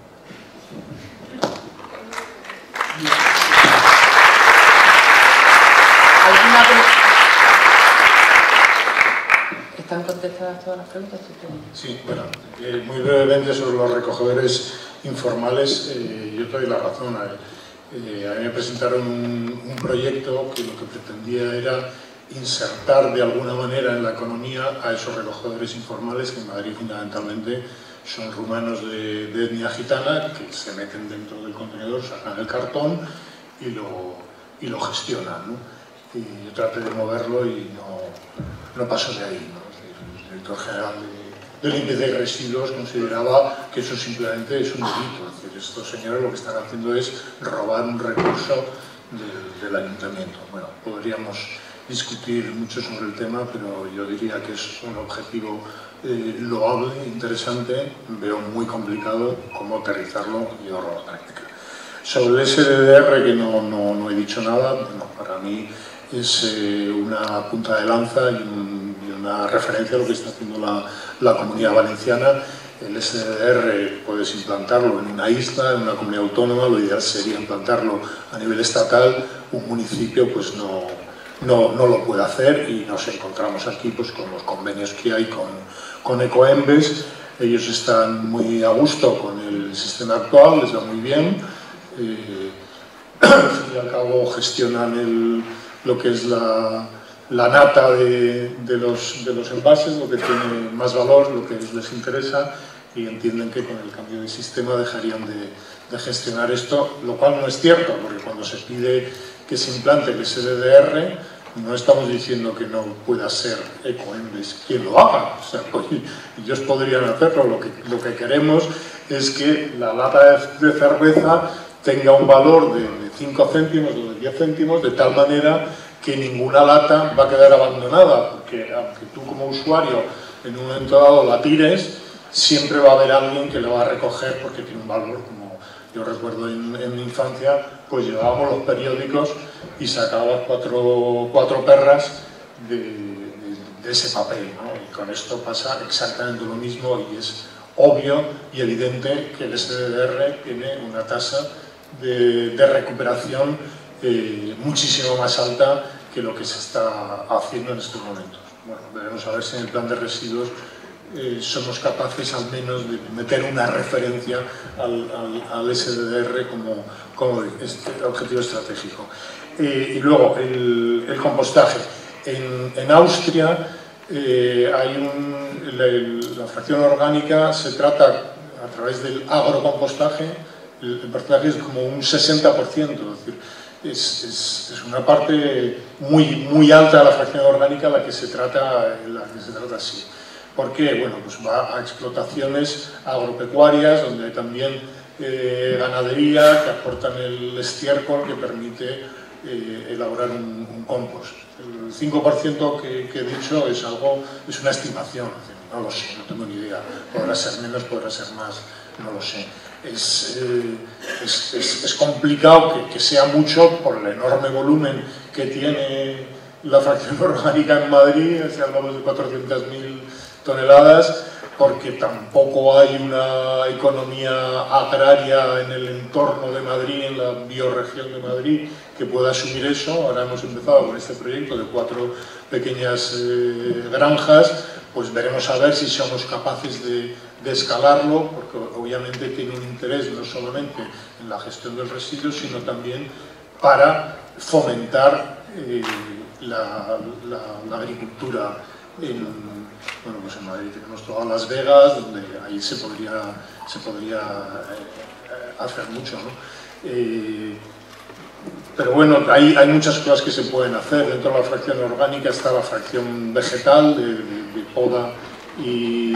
¿Están contestadas todas las preguntas? Sí, bueno, muy brevemente sobre los recogedores informales, yo te doy la razón. A mí me presentaron un proyecto que lo que pretendía era insertar de alguna manera en la economía a esos recogedores informales, que en Madrid fundamentalmente son rumanos de etnia gitana, que se meten dentro del contenedor, sacan el cartón y lo gestionan, ¿no? Y yo traté de moverlo y no pasó de ahí, ¿no? El director general de limpieza de residuos consideraba que eso simplemente es un delito. Es decir, estos señores lo que están haciendo es robar un recurso del ayuntamiento. Bueno, podríamos discutir mucho sobre el tema, pero yo diría que es un objetivo loable, interesante. Veo muy complicado cómo aterrizarlo y llevarlo a la práctica. Sobre el SDDR, que no he dicho nada, bueno, para mí es una punta de lanza y una referencia a lo que está haciendo la Comunidad Valenciana. El SDDR puedes implantarlo en una isla, en una comunidad autónoma, lo ideal sería implantarlo a nivel estatal. Un municipio pues no lo puede hacer y nos encontramos aquí pues con los convenios que hay con Ecoembes. Ellos están muy a gusto con el sistema actual, les va muy bien. Al fin y al cabo gestionan lo que es la nata de los envases, lo que tiene más valor, lo que les interesa, y entienden que con el cambio de sistema dejarían de gestionar esto, lo cual no es cierto, porque cuando se pide que se implante el SDDR, no estamos diciendo que no pueda ser Ecoembes quien lo haga. O sea, pues, ellos podrían hacerlo. Lo que queremos es que la lata de cerveza tenga un valor de 5 céntimos o de 10 céntimos, de tal manera que ninguna lata va a quedar abandonada, porque aunque tú como usuario en un momento dado la tires, siempre va a haber alguien que la va a recoger porque tiene un valor. Como yo recuerdo en mi infancia, pues llevábamos los periódicos y sacábamos cuatro perras de ese papel, ¿no? Y con esto pasa exactamente lo mismo, y es obvio y evidente que el SDDR tiene una tasa de recuperación muchísimo más alta que lo que se está haciendo en estos momentos. Bueno, veremos a ver si en el plan de residuos somos capaces al menos de meter una referencia al SDR como objetivo estratégico. Y luego, el compostaje. En Austria la fracción orgánica se trata a través del agrocompostaje, el porcentaje es como un 60%, es decir, es una parte muy alta de la fracción orgánica la que se trata así. ¿Por qué? Bueno, pues va a explotaciones agropecuarias, donde hay también ganadería, que aportan el estiércol que permite elaborar un compost. El 5% que he dicho es una estimación, no lo sé, no tengo ni idea. Podrá ser menos, podrá ser más, no lo sé. Es complicado que sea mucho por el enorme volumen que tiene la fracción orgánica en Madrid, si hablamos de 400.000 toneladas, porque tampoco hay una economía agraria en el entorno de Madrid, en la bioregión de Madrid, que pueda asumir eso. Ahora hemos empezado con este proyecto de 4 pequeñas granjas, pues veremos a ver si somos capaces de escalarlo, porque obviamente tiene un interés no solamente en la gestión del residuo, sino también para fomentar la agricultura bueno, pues en Madrid tenemos todas Las Vegas, donde ahí se podría hacer mucho, ¿no? Pero bueno, hay muchas cosas que se pueden hacer. Dentro de la fracción orgánica está la fracción vegetal de poda y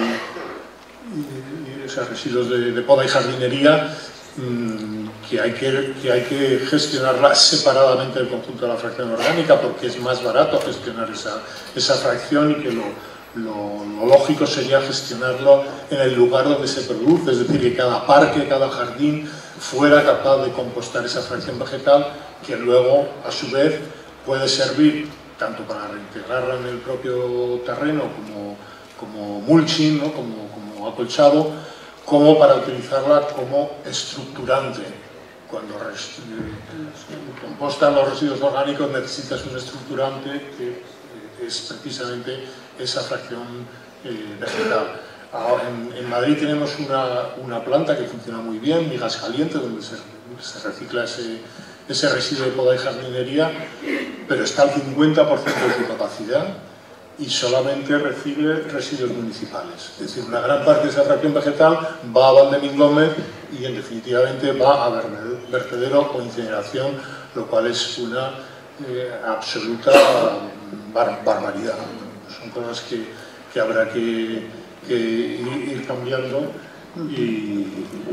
o sea, residuos de poda y jardinería, que hay que gestionarla separadamente del conjunto de la fracción orgánica, porque es más barato gestionar esa fracción, y que lo lógico sería gestionarlo en el lugar donde se produce, es decir, que cada parque, cada jardín fuera capaz de compostar esa fracción vegetal, que luego a su vez puede servir tanto para reintegrarla en el propio terreno como mulching, ¿no? como acolchado, como para utilizarla como estructurante. Cuando compostan los residuos orgánicos necesitas un estructurante que es precisamente esa fracción vegetal. En Madrid tenemos una planta que funciona muy bien, Migas Calientes, donde se recicla ese residuo de poda y jardinería, pero está al 50% de su capacidad y solamente recibe residuos municipales. Es decir, una gran parte de esa fracción vegetal va a Valdemín Gómez y en definitivamente va a vertedero o incineración, lo cual es una absoluta barbaridad. Son cosas que habrá que ir cambiando, y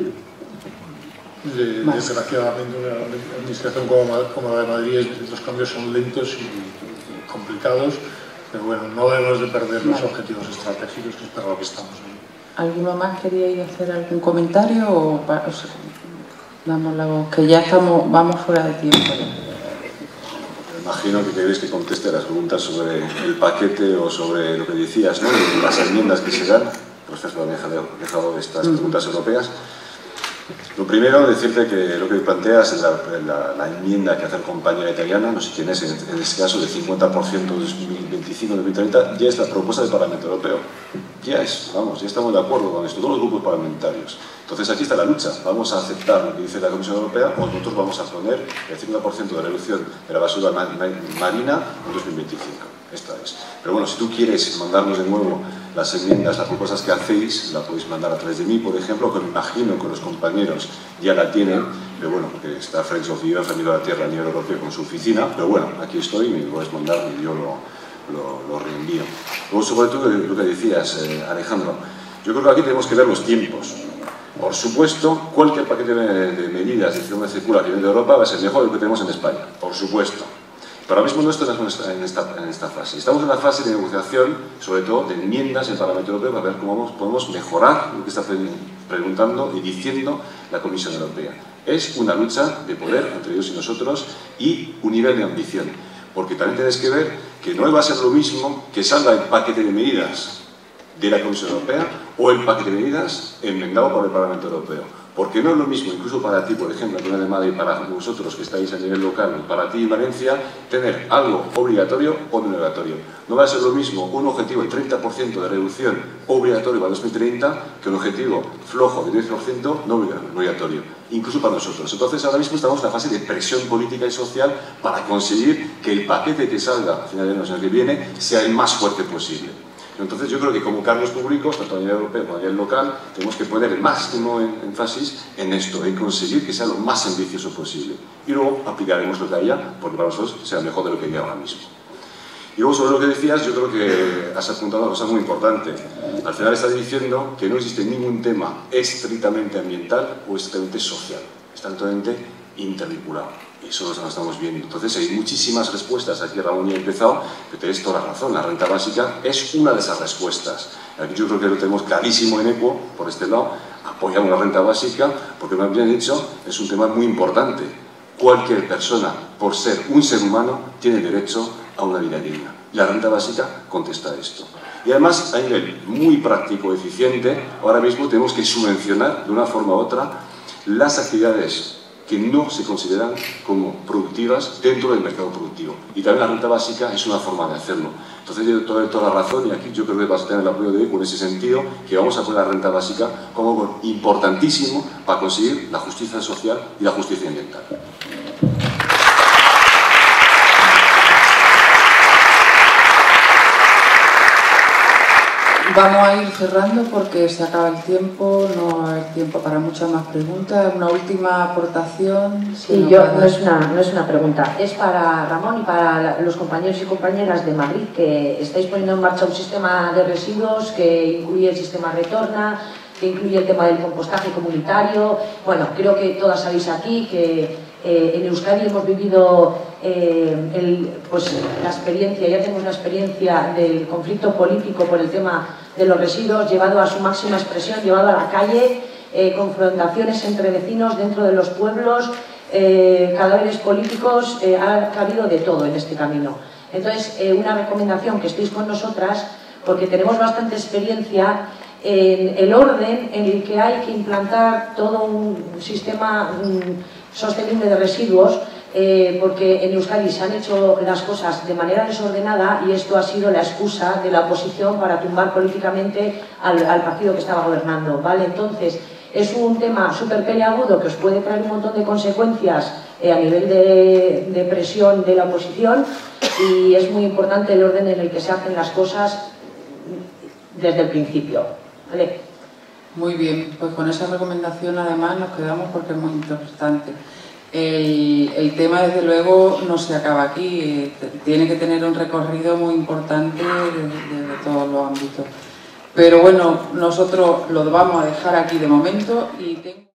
desgraciadamente una administración como la de Madrid, los cambios son lentos y complicados, pero bueno, no debemos de perder los objetivos estratégicos, que es para lo que estamos ahí. ¿Alguno más queríais hacer algún comentario? O damos la voz, que ya vamos fuera de tiempo. Imagino que queréis que conteste las preguntas sobre el paquete o sobre lo que decías, ¿no? Y las enmiendas que se dan. Pues esto me ha dejado estas preguntas europeas. Lo primero, decirte que lo que planteas en la enmienda que hace la compañera italiana, no sé quién es, en este caso, de 50% de 2025-2030, ya es la propuesta del Parlamento Europeo. Ya estamos de acuerdo con esto, todos los grupos parlamentarios. Entonces aquí está la lucha, vamos a aceptar lo que dice la Comisión Europea, o nosotros vamos a poner el 50% de reducción de la basura marina en 2025. Esta es. Pero bueno, si tú quieres mandarnos de nuevo las enmiendas, las propuestas que hacéis, la podéis mandar a través de mí, por ejemplo, que me imagino que los compañeros ya la tienen, pero bueno, porque está Friends of the Earth, Amigo de la Tierra a nivel europeo con su oficina, pero bueno, aquí estoy, me lo podéis mandar y yo lo reenvío. Luego, sobre todo, lo que decías, Alejandro, yo creo que aquí tenemos que ver los tiempos. Por supuesto, cualquier paquete de medidas de gestión circular a nivel de Europa va a ser mejor de lo que tenemos en España, por supuesto. Pero ahora mismo no estamos en esta fase. Estamos en una fase de negociación, sobre todo de enmiendas en el Parlamento Europeo, para ver cómo podemos mejorar lo que está preguntando y diciendo la Comisión Europea. Es una lucha de poder entre ellos y nosotros, y un nivel de ambición. Porque también tenéis que ver que no va a ser lo mismo que salga el paquete de medidas de la Comisión Europea o el paquete de medidas enmendado por el Parlamento Europeo. Porque no es lo mismo, incluso para ti, por ejemplo, Antonio de Madrid, para vosotros que estáis a nivel local, para ti en Valencia, tener algo obligatorio o no obligatorio. No va a ser lo mismo un objetivo de 30% de reducción obligatorio para 2030 que un objetivo flojo de 10% no obligatorio, incluso para nosotros. Entonces, ahora mismo estamos en la fase de presión política y social para conseguir que el paquete que salga a final de año que viene sea el más fuerte posible. Entonces yo creo que como cargos públicos, tanto a nivel europeo como a nivel local, tenemos que poner el máximo énfasis en esto, en conseguir que sea lo más ambicioso posible. Y luego aplicaremos lo que haya, porque para nosotros sea mejor de lo que hay ahora mismo. Y luego sobre lo que decías, yo creo que has apuntado una cosa muy importante. Al final estás diciendo que no existe ningún tema estrictamente ambiental o estrictamente social. Está totalmente intervinculado. Eso lo estamos viendo. Entonces hay muchísimas respuestas. Aquí Ramón ya ha empezado, pero tenéis toda la razón. La renta básica es una de esas respuestas. Aquí yo creo que lo tenemos clarísimo en ECO, por este lado. Apoyamos la renta básica, porque como bien dicho, es un tema muy importante. Cualquier persona, por ser un ser humano, tiene derecho a una vida digna. La renta básica contesta a esto. Y además, a nivel muy práctico, eficiente, ahora mismo tenemos que subvencionar de una forma u otra las actividades que no se consideran como productivas dentro del mercado productivo. Y también la renta básica es una forma de hacerlo. Entonces yo doy toda la razón y aquí yo creo que vas a tener el apoyo de ECO en ese sentido, que vamos a poner la renta básica como algo importantísimo para conseguir la justicia social y la justicia ambiental. Vamos a ir cerrando porque se acaba el tiempo, no va a haber tiempo para muchas más preguntas. Una última aportación. Sí, no es una pregunta, es para Ramón y para los compañeros y compañeras de Madrid, que estáis poniendo en marcha un sistema de residuos que incluye el sistema Retorna, que incluye el tema del compostaje comunitario. Bueno, creo que todas sabéis aquí que en Euskadi hemos vivido la experiencia, ya tenemos una experiencia del conflicto político por el tema de los residuos llevado a su máxima expresión, llevado a la calle, confrontaciones entre vecinos dentro de los pueblos, cadáveres políticos, ha habido de todo en este camino. Entonces, una recomendación, que estéis con nosotras, porque tenemos bastante experiencia en el orden en el que hay que implantar todo un sistema sostenible de residuos, porque en Euskadi se han hecho las cosas de manera desordenada y esto ha sido la excusa de la oposición para tumbar políticamente al partido que estaba gobernando, ¿vale? Entonces, es un tema súper peleagudo que os puede traer un montón de consecuencias a nivel de presión de la oposición, y es muy importante el orden en el que se hacen las cosas desde el principio, ¿vale? Muy bien, pues con esa recomendación además nos quedamos porque es muy importante. El tema desde luego no se acaba aquí, tiene que tener un recorrido muy importante desde todos los ámbitos. Pero bueno, nosotros lo vamos a dejar aquí de momento y